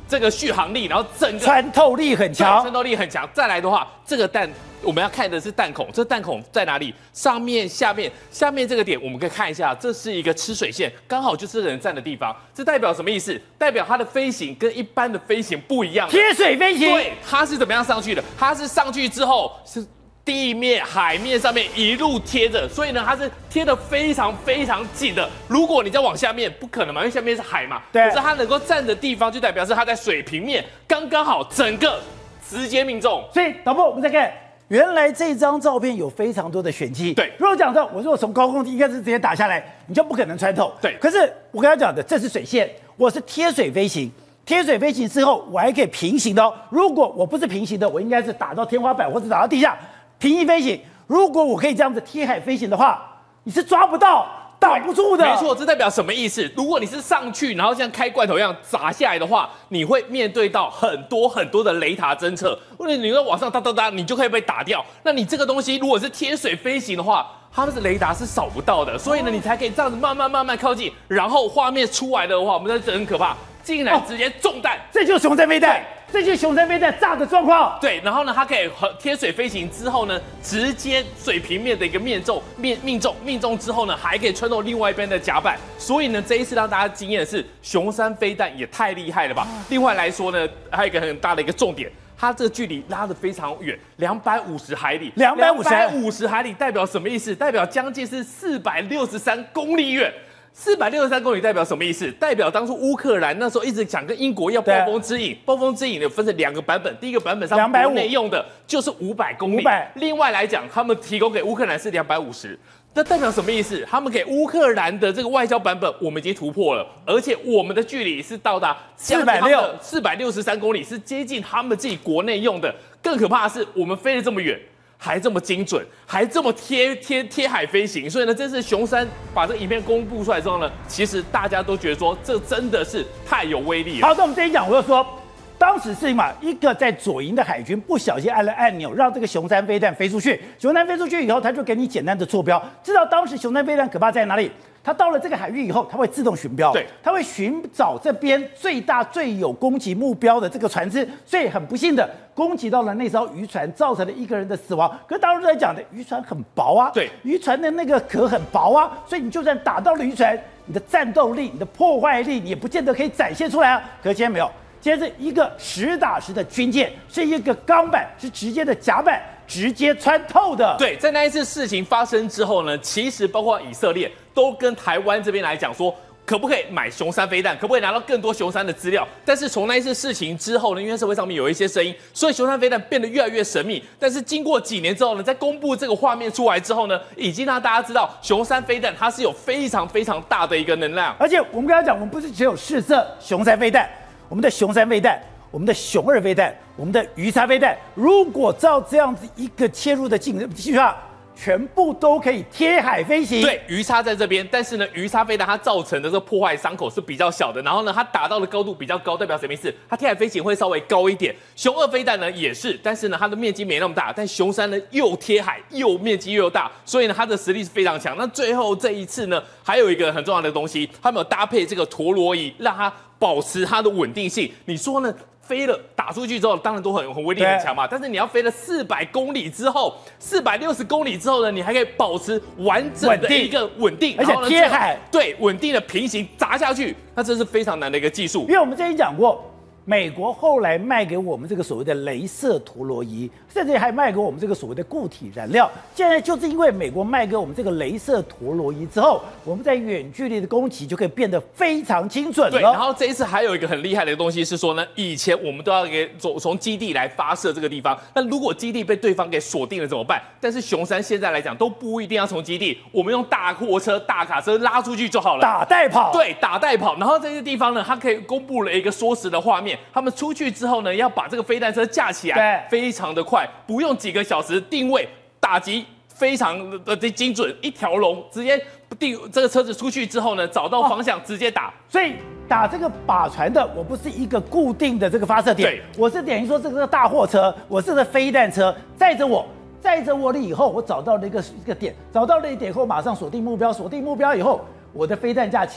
这个续航力，然后整个穿透力很强， 穿透力很强。再来的话，这个弹我们要看的是弹孔，这弹孔在哪里？上面、下面、下面这个点，我们可以看一下，这是一个吃水线，刚好就是人站的地方。这代表什么意思？代表它的飞行跟一般的飞行不一样， 贴水飞行。 对，它是怎么样上去的？它是上去之后是。地面、海面上面一路贴着，所以呢，它是贴得非常非常紧的。如果你再往下面，不可能嘛，因为下面是海嘛。 对。 可是它能够站的地方，就代表是它在水平面刚刚好，整个直接命中。 所以导播，我们再看，原来这张照片有非常多的玄机。 对。 如果讲到我如果从高空应该是直接打下来，你就不可能穿透。 对。 可是我跟他讲的，这是水线，我是贴水飞行。贴水飞行之后，我还可以平行的哦。如果我不是平行的，我应该是打到天花板或者打到地下，平行飞行。如果我可以这样子贴海飞行的话，你是抓不到、挡不住的。 没错，这代表什么意思？如果你是上去，然后像开罐头一样砸下来的话，你会面对到很多很多的雷达侦测，或者你要往上哒哒哒，你就可以被打掉。那你这个东西如果是贴水飞行的话，它们的雷达是扫不到的，所以呢，你才可以这样子慢慢慢慢靠近，然后画面出来的话，我们在这很可怕，竟然直接中弹， 哦、这就是雄三飞弹。这就是雄三飞弹炸的状况。 对，然后呢，它可以贴水飞行之后呢，直接水平面的一个面中面命中，命中之后呢，还可以穿透另外一边的甲板。所以呢，这一次让大家惊艳的是，雄三飞弹也太厉害了吧！另外来说呢，还有一个很大的一个重点，它这个距离拉得非常远，两百五十海里， 两百五十五十海里代表什么意思？代表将近是四百六十三公里远。四百六十三公里代表什么意思？代表当初乌克兰那时候一直想跟英国要暴风之影，暴风之影呢分成两个版本，第一个版本上国内用的就是五百公里，另外来讲，他们提供给乌克兰是两百五十。那代表什么意思？他们给乌克兰的这个外交版本，我们已经突破了，而且我们的距离是到达四百六四百六十三公里，是接近他们自己国内用的。更可怕的是，我们飞得这么远。还这么精准，还这么贴贴贴海飞行，所以呢，这次雄三把这个影片公布出来之后呢，其实大家都觉得说，这真的是太有威力了。 好，那我们这一讲，我就说，当时是嘛，一个在左营的海军不小心按了按钮，让这个雄三飞弹飞出去。雄三飞出去以后，他就给你简单的坐标，知道当时雄三飞弹可怕在哪里。它到了这个海域以后，它会自动寻标， 对， 它会寻找这边最大最有攻击目标的这个船只，所以很不幸的攻击到了那艘渔船，造成了一个人的死亡。可是当时在讲的渔船很薄啊， 对， 渔船的那个壳很薄啊，所以你就算打到了渔船，你的战斗力、你的破坏力，你也不见得可以展现出来啊。可是今天没有，今天是一个实打实的军舰，是一个钢板，是直接的甲板。直接穿透的。 对，在那一次事情发生之后呢，其实包括以色列都跟台湾这边来讲说，可不可以买雄三飞弹，可不可以拿到更多雄三的资料？但是从那一次事情之后呢，因为社会上面有一些声音，所以雄三飞弹变得越来越神秘。但是经过几年之后呢，在公布这个画面出来之后呢，已经让大家知道雄三飞弹它是有非常非常大的一个能量。 而且我们刚才讲，我们不是只有试射雄三飞弹，我们的雄三飞弹。我们的雄二飞弹，我们的鱼叉飞弹，如果照这样子一个切入的进计划，全部都可以贴海飞行。 对，鱼叉在这边，但是呢，鱼叉飞弹它造成的这个破坏伤口是比较小的，然后呢，它打到的高度比较高，代表什么意思？它贴海飞行会稍微高一点。雄二飞弹呢也是，但是呢，它的面积没那么大，但雄三呢又贴海又面积又大，所以呢，它的实力是非常强。那最后这一次呢，还有一个很重要的东西，他们有搭配这个陀螺仪，让它保持它的稳定性。你说呢？飞了打出去之后，当然都很很威力很强嘛。但是你要飞了四百公里之后，四百六十公里之后呢，你还可以保持完整的一个稳定， 而且贴海， 对，稳定的平行砸下去，那这是非常难的一个技术。 因为我们之前讲过，美国后来卖给我们这个所谓的雷射陀螺仪，甚至还卖给我们这个所谓的固体燃料。现在就是因为美国卖给我们这个雷射陀螺仪之后，我们在远距离的攻击就可以变得非常精准了。 对，然后这一次还有一个很厉害的东西是说呢，以前我们都要给从从基地来发射这个地方，那如果基地被对方给锁定了怎么办？但是雄三现在来讲都不一定要从基地，我们用大货车、大卡车拉出去就好了， 打带跑。 对，打带跑。然后这些地方呢，它可以公布了一个缩时的画面。他们出去之后呢，要把这个飞弹车架起来，非常的快，不用几个小时定位打击，非常的精准，一条龙直接定这个车子出去之后呢，找到方向、哦、直接打。 所以打这个靶船的，我不是一个固定的这个发射点，我是等于说这个大货车，我是个飞弹车载着我。载着我了以后，我找到了一个一个点，找到了一点以后，马上锁定目标，锁定目标以后，我的飞弹架起来，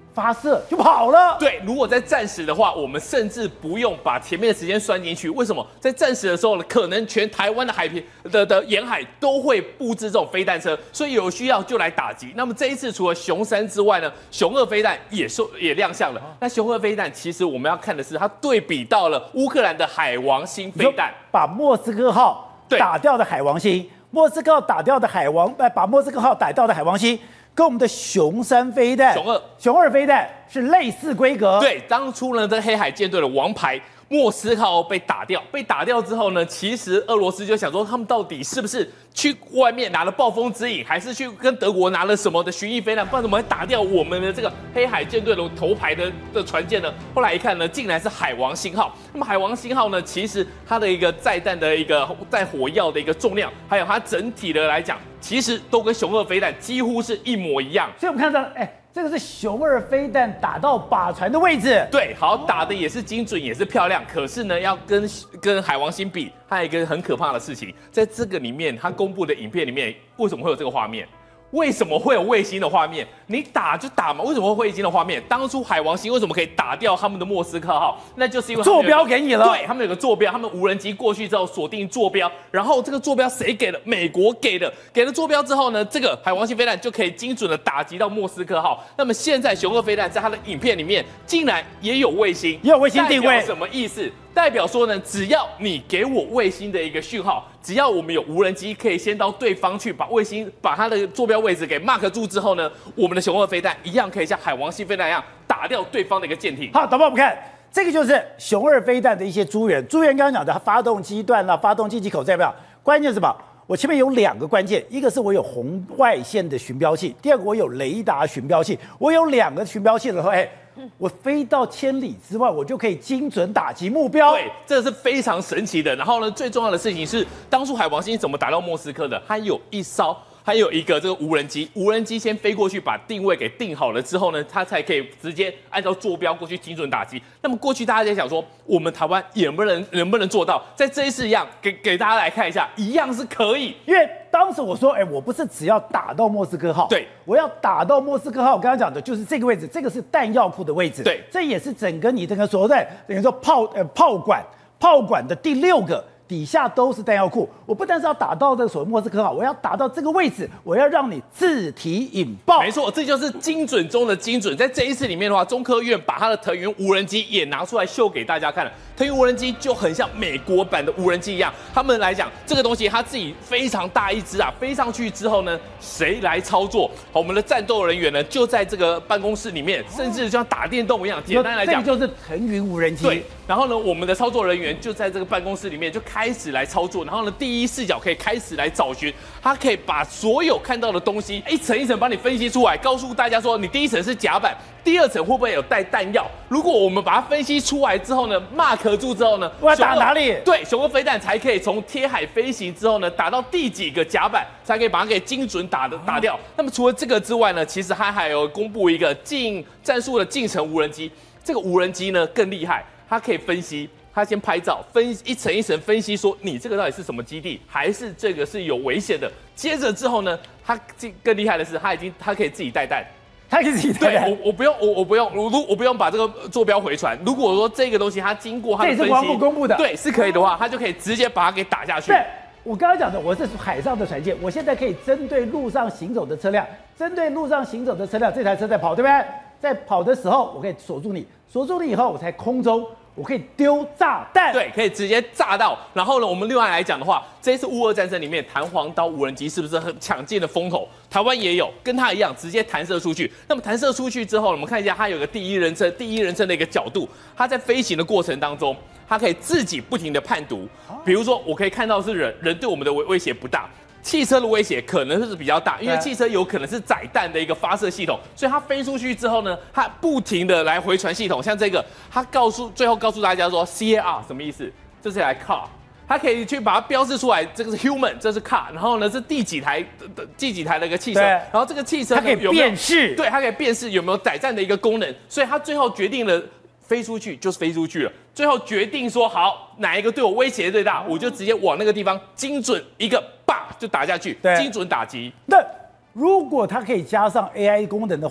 发射就跑了。 对，如果在战时的话，我们甚至不用把前面的时间算进去。为什么？在战时的时候呢，可能全台湾的海平的的沿海都会布置这种飞弹车，所以有需要就来打击。那么这一次除了雄三之外呢，雄二飞弹也受也亮相了。那雄二飞弹其实我们要看的是它对比到了乌克兰的海王星飞弹， 把莫斯科号打掉的海王星，莫斯科号打掉的海王，呃，把莫斯科号打掉的海王星。跟我们的雄三飞弹、 雄二、 雄二飞弹是类似规格。 对，当初呢，这黑海舰队的王牌莫斯科号被打掉，被打掉之后呢，其实俄罗斯就想说，他们到底是不是去外面拿了暴风之影，还是去跟德国拿了什么的巡弋飞弹，不然怎么会打掉我们的这个黑海舰队的头牌的的船舰呢？后来一看呢，竟然是海王星号。那么海王星号呢，其实它的一个载弹的一个载火药的一个重量，还有它整体的来讲，其实都跟雄二飞弹几乎是一模一样。 所以我们看到，哎。这个是雄二飞弹打到靶船的位置， 对，好打的也是精准，也是漂亮。可是呢，要跟跟海王星比，还有一个很可怕的事情，在这个里面，他公布的影片里面，为什么会有这个画面？为什么会有卫星的画面？你打就打嘛，为什么会有卫星的画面？当初海王星为什么可以打掉他们的莫斯科号？那就是因为坐标给你了， 对他们有个坐标，他们无人机过去之后锁定坐标，然后这个坐标谁给的？美国给的，给了坐标之后呢，这个海王星飞弹就可以精准的打击到莫斯科号。那么现在雄二飞弹在它的影片里面竟然也有卫星， 也有卫星定位， 什么意思？代表说呢，只要你给我卫星的一个讯号，只要我们有无人机可以先到对方去把卫星把它的坐标位置给 mark 住之后呢，我们的雄二飞弹一样可以像海王星飞弹一样打掉对方的一个舰艇。 好，导播我们看这个就是雄二飞弹的一些诸元，诸元刚刚讲的发动机段啦、发动机机口在没有？关键是什么？我前面有两个关键，一个是我有红外线的巡标器，第二个我有雷达巡标器。我有两个巡标器的时候，哎。我飞到千里之外，我就可以精准打击目标。 对，这是非常神奇的。然后呢，最重要的事情是，当初海王星怎么打到莫斯科的？它有一艘，还有一个这个无人机，无人机先飞过去把定位给定好了之后呢，它才可以直接按照坐标过去精准打击。那么过去大家在想说，我们台湾能不能能不能做到？在这一次一样，给给大家来看一下，一样是可以。 因为当时我说，哎，我不是只要打到莫斯科号， 对， 我要打到莫斯科号。我刚刚讲的就是这个位置，这个是弹药库的位置， 对， 这也是整个你这个所在等于说炮呃炮管炮管的第六个。底下都是弹药库，我不但是要打到这个所谓莫斯科号，我要打到这个位置，我要让你自体引爆。 没错，这就是精准中的精准。在这一次里面的话，中科院把它的腾云无人机也拿出来秀给大家看了。腾云无人机就很像美国版的无人机一样，他们来讲这个东西，它自己非常大一只啊，飞上去之后呢，谁来操作？好，我们的战斗人员呢就在这个办公室里面，甚至就像打电动一样。简单来讲， 这个就是腾云无人机。 对，然后呢，我们的操作人员就在这个办公室里面就开。开始来操作，然后呢，第一视角可以开始来找寻，它可以把所有看到的东西一层一层帮你分析出来，告诉大家说，你第一层是甲板，第二层会不会有带弹药？如果我们把它分析出来之后呢 ，mark 住之后呢， 我要打哪里？ 对，雄二飞弹才可以从贴海飞行之后呢，打到第几个甲板，才可以把它给精准打的打掉。那么除了这个之外呢，其实它还有公布一个近战术的近程无人机，这个无人机呢更厉害，它可以分析。他先拍照，分一层一层分析，说你这个到底是什么基地，还是这个是有危险的。接着之后呢，他更厉害的是，他已经他可以自己带弹， 他可以自己带弹。 对，我我不用我我不用我我不用把这个坐标回传。如果说这个东西它经过它的分析， 这是国防部公布的， 对，是可以的话，他就可以直接把它给打下去。 对，我刚刚讲的，我是海上的船舰，我现在可以针对路上行走的车辆，针对路上行走的车辆，这台车在跑，对不对？在跑的时候，我可以锁住你，锁住你以后，我才空中。我可以丢炸弹， 对，可以直接炸到。然后呢，我们另外来讲的话，这一次乌俄战争里面，弹簧刀无人机是不是很抢镜的风头？台湾也有，跟它一样，直接弹射出去。那么弹射出去之后，我们看一下，它有个第一人称，第一人称的一个角度，它在飞行的过程当中，它可以自己不停的判读。比如说，我可以看到是人，人对我们的威威胁不大。汽车的威胁可能是比较大，因为汽车有可能是载弹的一个发射系统，所以它飞出去之后呢，它不停的来回传系统，像这个，它告诉最后告诉大家说 C A R 什么意思？这是来 car， 它可以去把它标示出来，这个是 human， 这是 car， 然后呢是第几台第几台的一个汽车，然后这个汽车它可以辨识， 对，它可以辨识有没有载弹的一个功能，所以它最后决定了。飞出去就是飞出去了，最后决定说好哪一个对我威胁最大，我就直接往那个地方精准一个叭就打下去，精准打击。 那如果它可以加上 A I 功能的话，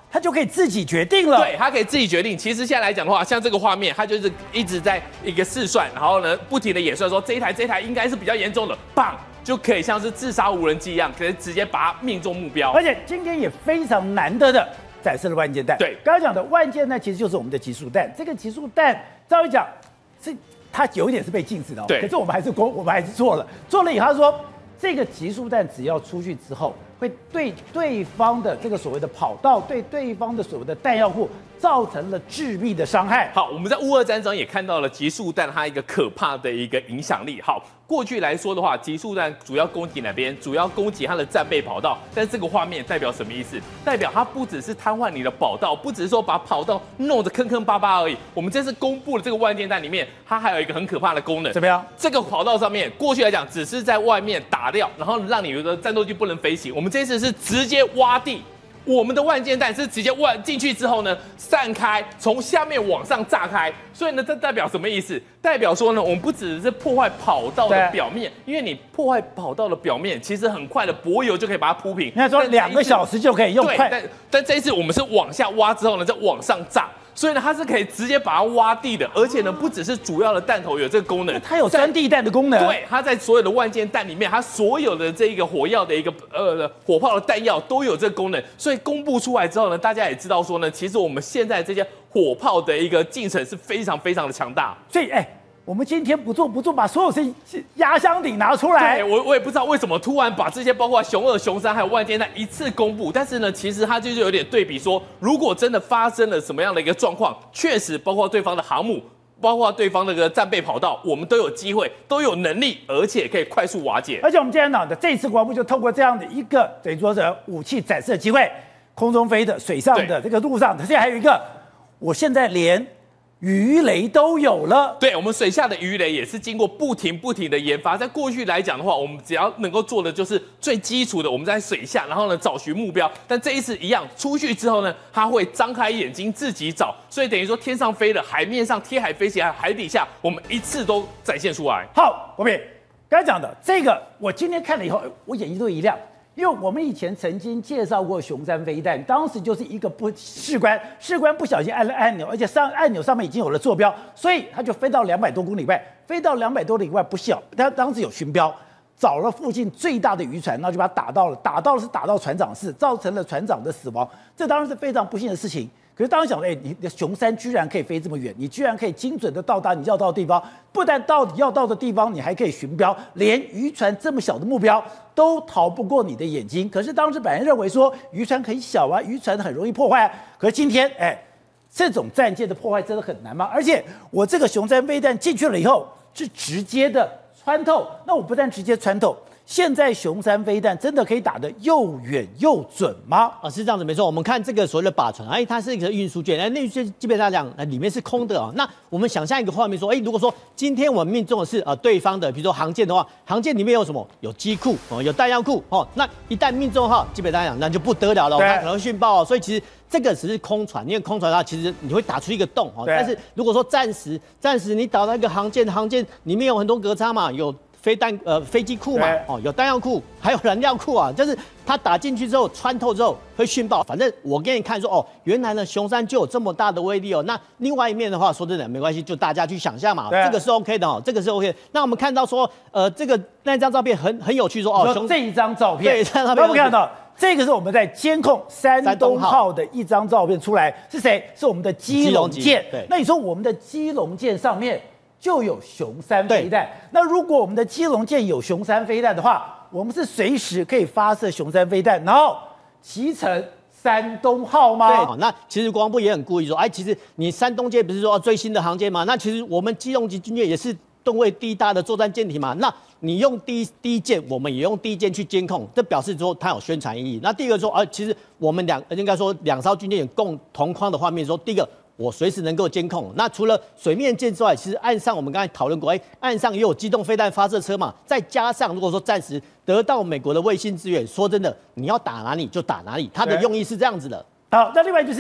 他就可以自己决定了。 对，他可以自己决定。其实现在来讲的话，像这个画面，他就是一直在一个试算，然后呢，不停的演算说这一台这一台应该是比较严重的，棒就可以像是自杀无人机一样，可以直接把它命中目标。 而且今天也非常难得的展示了万箭弹。 对， 刚刚讲的万箭弹其实就是我们的集束弹。这个集束弹，照理讲是它有一点是被禁止的、哦， 对。 可是我们还是公，我们还是做了，做了以后他说，这个集束弹只要出去之后，会对对方的这个所谓的跑道，对对方的所谓的弹药库造成了致命的伤害。 好，我们在乌俄战争也看到了集束弹它一个可怕的一个影响力。好，过去来说的话，集束弹主要攻击哪边？主要攻击它的战备跑道。但这个画面代表什么意思？代表它不只是瘫痪你的跑道，不只是说把跑道弄得坑坑巴巴而已。我们这次公布的这个万箭弹里面，它还有一个很可怕的功能。 怎么样？ 这个跑道上面，过去来讲只是在外面打掉，然后让你有的战斗机不能飞行。我们这次是直接挖地。我们的万箭弹是直接万进去之后呢，散开，从下面往上炸开，所以呢，这代表什么意思？代表说呢，我们不只是破坏跑道的表面，因为你破坏跑道的表面，其实很快的柏油就可以把它铺平。 那说两个小时就可以用快， 但但这一次我们是往下挖之后呢，再往上炸。所以呢，它是可以直接把它挖地的，而且呢，不只是主要的弹头有这个功能， 它有钻地弹的功能。 对，它在所有的万箭弹里面，它所有的这一个火药的一个呃火炮的弹药都有这个功能。所以公布出来之后呢，大家也知道说呢，其实我们现在这些火炮的一个进程是非常非常的强大。 所以，哎。我们今天不做不做，把所有事情压箱底拿出来。 对，我我也不知道为什么突然把这些包括熊二、熊三还有万箭弹一次公布，但是呢，其实它就是有点对比说，如果真的发生了什么样的一个状况，确实包括对方的航母，包括对方那个战备跑道，我们都有机会，都有能力，而且可以快速瓦解。 而且我们今天讲的这次国防部就透过这样的一个等于说是武器展示的机会，空中飞的、水上的、这个陆上的，现在还有一个，我现在连鱼雷都有了。 对，我们水下的鱼雷也是经过不停不停的研发。在过去来讲的话，我们只要能够做的就是最基础的，我们在水下，然后呢找寻目标。但这一次一样，出去之后呢，它会张开眼睛自己找，所以等于说天上飞的、海面上贴海飞行、海底下，我们一次都展现出来。 好，国民刚才讲的这个，我今天看了以后，我眼睛都一亮。因为我们以前曾经介绍过雄三飞弹，当时就是一个不士官，士官不小心按了按钮，而且上按钮上面已经有了坐标，所以他就飞到两百多公里外，飞到两百多里外不小，他当时有巡标，找了附近最大的渔船，然后就把它打到了，打到了是打到船长室，造成了船长的死亡，这当然是非常不幸的事情。可是当时想，哎，你的雄三居然可以飞这么远，你居然可以精准的到达你要到的地方，不但到你要到的地方，你还可以巡标，连渔船这么小的目标都逃不过你的眼睛。可是当时本来认为说渔船很小啊，渔船很容易破坏啊。可是今天，哎，这种战舰的破坏真的很难吗？而且我这个雄三飞弹进去了以后，是直接的穿透。那我不但直接穿透。现在雄三飞弹真的可以打得又远又准吗？ 啊，是这样子，没错。我们看这个所谓的靶船，哎，它是一个运输舰，那运输舰基本上讲，里面是空的啊。那我们想象一个画面说，哎，如果说今天我们命中的是呃对方的，比如说航舰的话，航舰里面有什么？有机库哦，有弹药库哦。那一旦命中的话，基本上讲那就不得了了，它可能会殉爆哦。所以其实这个只是空船，因为空船的话，其实你会打出一个洞哦。但是如果说暂时暂时你打到一个航舰，航舰里面有很多隔舱嘛，有。飞弹呃飞机库嘛，哦有弹药库，还有燃料库啊，就是它打进去之后穿透之后会殉爆。反正我给你看说哦，原来呢雄三就有这么大的威力哦。那另外一面的话，说真的没关系，就大家去想象嘛，这个是 OK 的哦，这个是 OK 的。那我们看到说呃这个那张照片很很有趣说哦， 熊这一张照片， 对，这张照片我们看到这个是我们在监控山东号的一张照片出来，是谁？是我们的基隆舰。对，那你说我们的基隆舰上面就有雄三飞弹，那如果我们的基隆舰有雄三飞弹的话，我们是随时可以发射雄三飞弹，然后集成山东号吗？ 对，那其实国防部也很故意说，哎，其实你山东舰不是说最新的航舰吗？那其实我们基隆级军舰也是吨位第一大的作战舰体嘛，那你用第一第一舰，我们也用第一舰去监控，这表示说它有宣传意义。那第二个说，啊，其实我们两应该说两艘军舰有共同框的画面说，第一个。我随时能够监控。那除了水面舰之外，其实岸上我们刚才讨论过，哎，岸上也有机动飞弹发射车嘛。再加上如果说暂时得到美国的卫星支援，说真的，你要打哪里就打哪里，它的用意是这样子的。 好，那另外就是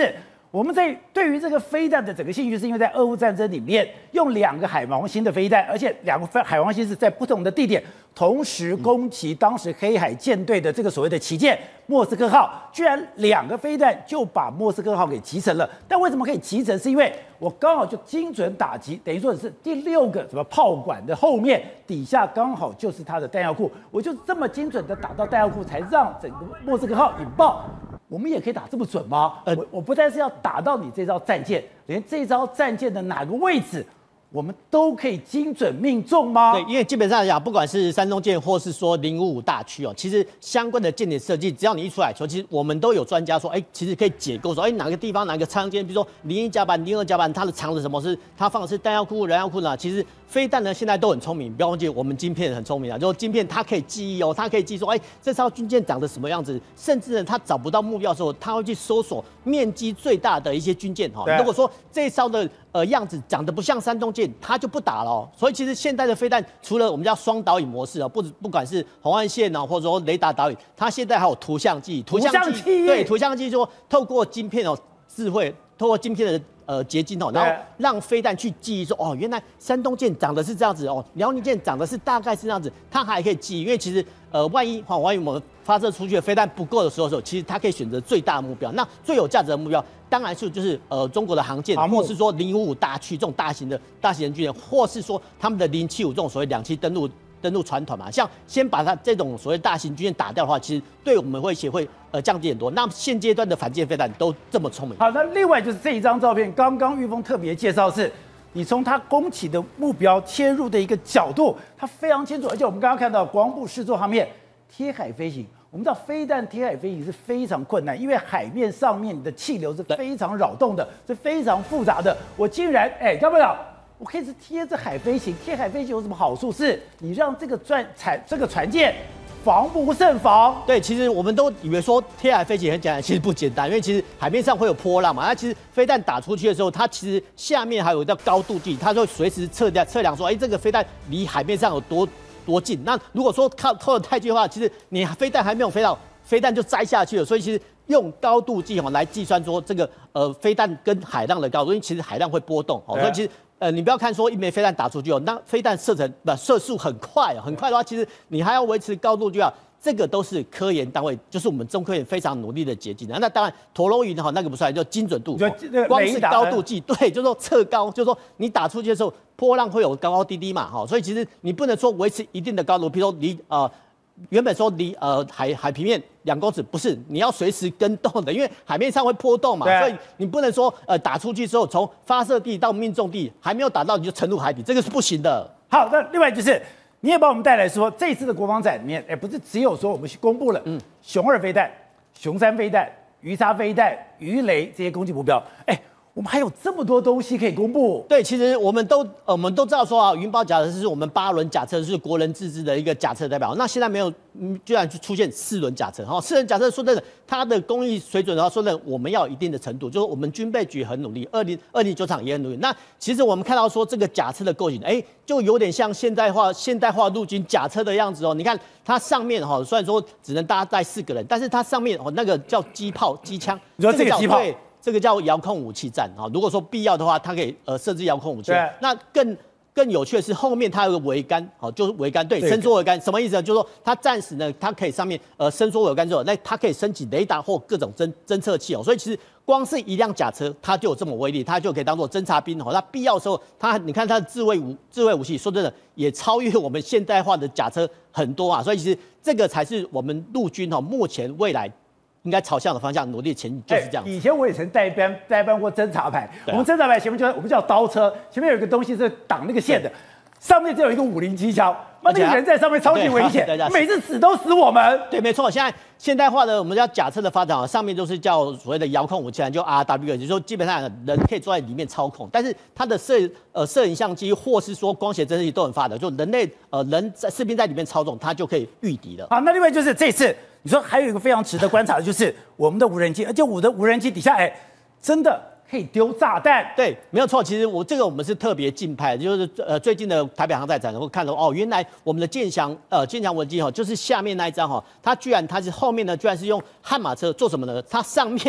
我们在对于这个飞弹的整个兴趣，是因为在俄乌战争里面用两个海王星的飞弹，而且两个海王星是在不同的地点同时攻击当时黑海舰队的这个所谓的旗舰莫斯科号，居然两个飞弹就把莫斯科号给击沉了。但为什么可以击沉？是因为我刚好就精准打击，等于说是第六个什么炮管的后面底下刚好就是它的弹药库，我就这么精准的打到弹药库，才让整个莫斯科号引爆。我们也可以打这么准吗？呃，我我不但是要打到你这艘战舰，连这艘战舰的哪个位置，我们都可以精准命中吗？ 对，因为基本上讲，不管是山东舰或是说零五五大区哦，其实相关的舰点设计，只要你一出来球，其实我们都有专家说，哎，其实可以解构说，哎，哪个地方哪个舱间，比如说零一甲板、零二甲板，它的藏着什么？是它放的是弹药库、燃药库呢？其实飞弹呢现在都很聪明，不要忘记我们晶片很聪明啊，就是晶片它可以记忆哦，它可以记说，哎，这艘军舰长得什么样子，甚至呢它找不到目标的时候，它会去搜索面积最大的一些军舰哈。如果说这艘的呃样子长得不像山东舰，它就不打了哦。所以其实现在的飞弹除了我们叫双导引模式啊，不不管是红外线啊，或者说雷达导引，它现在还有图像记忆， 图像记忆对图像记忆说透过晶片哦智慧，透过晶片的呃结晶哦，然后让飞弹去记忆说哦，原来山东舰长得是这样子哦，辽宁舰长得是大概是这样子，它还可以记忆，因为其实呃万一哈万一我们发射出去的飞弹不够的时候，其实它可以选择最大的目标，那最有价值的目标。当然是就是呃中国的航舰，或是说零五五大区这种大型的大型的军舰，或是说他们的零七五这种所谓两栖登陆登陆船团嘛，像先把它这种所谓大型军舰打掉的话，其实对我们会协会呃降低很多。那现阶段的反舰飞弹都这么聪明。 好，那另外就是这一张照片，刚刚玉峰特别介绍是，你从它攻击的目标切入的一个角度，它非常清楚，而且我们刚刚看到国防部试做方面贴海飞行。我们知道飞弹贴海飞行是非常困难，因为海面上面的气流是非常扰动的，是非常复杂的。我竟然哎，要不了，我可以是贴着海飞行。贴海飞行有什么好处？是你让这个船船这个船舰防不胜防。 对，其实我们都以为说贴海飞行很简单，其实不简单，因为其实海面上会有波浪嘛。那其实飞弹打出去的时候，它其实下面还有叫高度计，它就会随时测量测量说，哎，这个飞弹离海面上有多。多近？那如果说靠靠得太近的话，其实你飞弹还没有飞到，飞弹就摘下去了。所以其实用高度计哦来计算说这个呃飞弹跟海浪的高度，因为其实海浪会波动哦，所以其实呃你不要看说一枚飞弹打出去哦，那飞弹射程不射速很快哦，很快的话，其实你还要维持高度计啊。这个都是科研单位，就是我们中科院非常努力的捷径的。那当然，陀螺仪哈那个不算，就精准度，光是高度计，对，就是说测高，就是说你打出去的时候，波浪会有高高低低嘛，哈，所以其实你不能说维持一定的高度，比如说离呃原本说离呃海海平面两公尺，不是，你要随时跟动的，因为海面上会波动嘛，所以你不能说呃打出去之后，从发射地到命中地还没有打到你就沉入海底，这个是不行的。 好，那另外就是。你也帮我们带来说，这次的国防展里面，哎，不是只有说我们公布了，嗯，熊二飞弹、熊三飞弹、鱼叉飞弹、鱼雷这些攻击目标，哎，我们还有这么多东西可以公布。 对，其实我们都呃我们都知道说啊，云豹甲车是我们八轮甲车是国人自制的一个甲车代表，那现在没有，嗯，居然出现四轮甲车，哈，四轮甲车说真的，它的工艺水准的话，说真的，我们要有一定的程度，就是我们军备局很努力，二零二零九厂也很努力。那其实我们看到说这个甲车的构型，哎，就有点像现代化现代化陆军甲车的样子哦。你看它上面哈，虽然说只能搭载四个人，但是它上面哦那个叫机炮机枪， 你说这个机炮。 这个叫遥控武器站啊，如果说必要的话，它可以呃设置遥控武器。那更更有趣的是，后面它有个桅杆，好，就是桅杆，对，伸缩桅杆，什么意思呢？就是说它暂时呢，它可以上面呃伸缩桅杆之后，那它可以升起雷达或各种侦侦测器哦。所以其实光是一辆甲车，它就有这么威力，它就可以当做侦察兵哦。那必要的时候，它你看它的自卫武自卫武器，说真的也超越我们现代化的甲车很多啊。所以其实这个才是我们陆军哦目前未来。应该朝向的方向努力前进，就是这样。 以前我也曾代班代班过侦察排，我们侦察排前面就我们叫刀车，前面有一个东西是挡那个线的，上面只有一个五零机枪，那那个人在上面超级危险，每次死都死我们。 对，没错。现在现代化的我们叫甲车的发展啊，上面都是叫所谓的遥控武器，就 R W， 也就是说基本上人可以坐在里面操控，但是它的摄呃摄影相机或是说光学侦测器都很发达，就人类呃人在士兵在里面操纵，它就可以御敌了。 好，那另外就是这次。你说还有一个非常值得观察的，就是我们的无人机，而且我的无人机底下，哎，真的可以丢炸弹。 对，没有错。其实我这个我们是特别敬派的，就是呃最近的台北航太展，能够看到哦，原来我们的剑翔呃剑翔无人机哈，就是下面那一张哈，它居然它是后面呢，居然是用悍马车做什么呢？它上面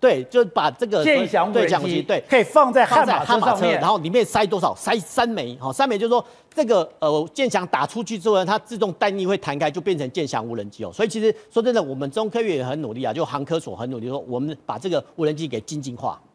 对，就是把这个剑翔无对人机讲机对可以放在悍马悍马车， 车上面， 然后里面塞多少？塞三枚，好，三枚就是说这个呃剑翔打出去之后呢，它自动弹翼会弹开，就变成剑翔无人机哦。所以其实说真的，我们中科院也很努力啊，就航科所很努力说，我们把这个无人机给精进化。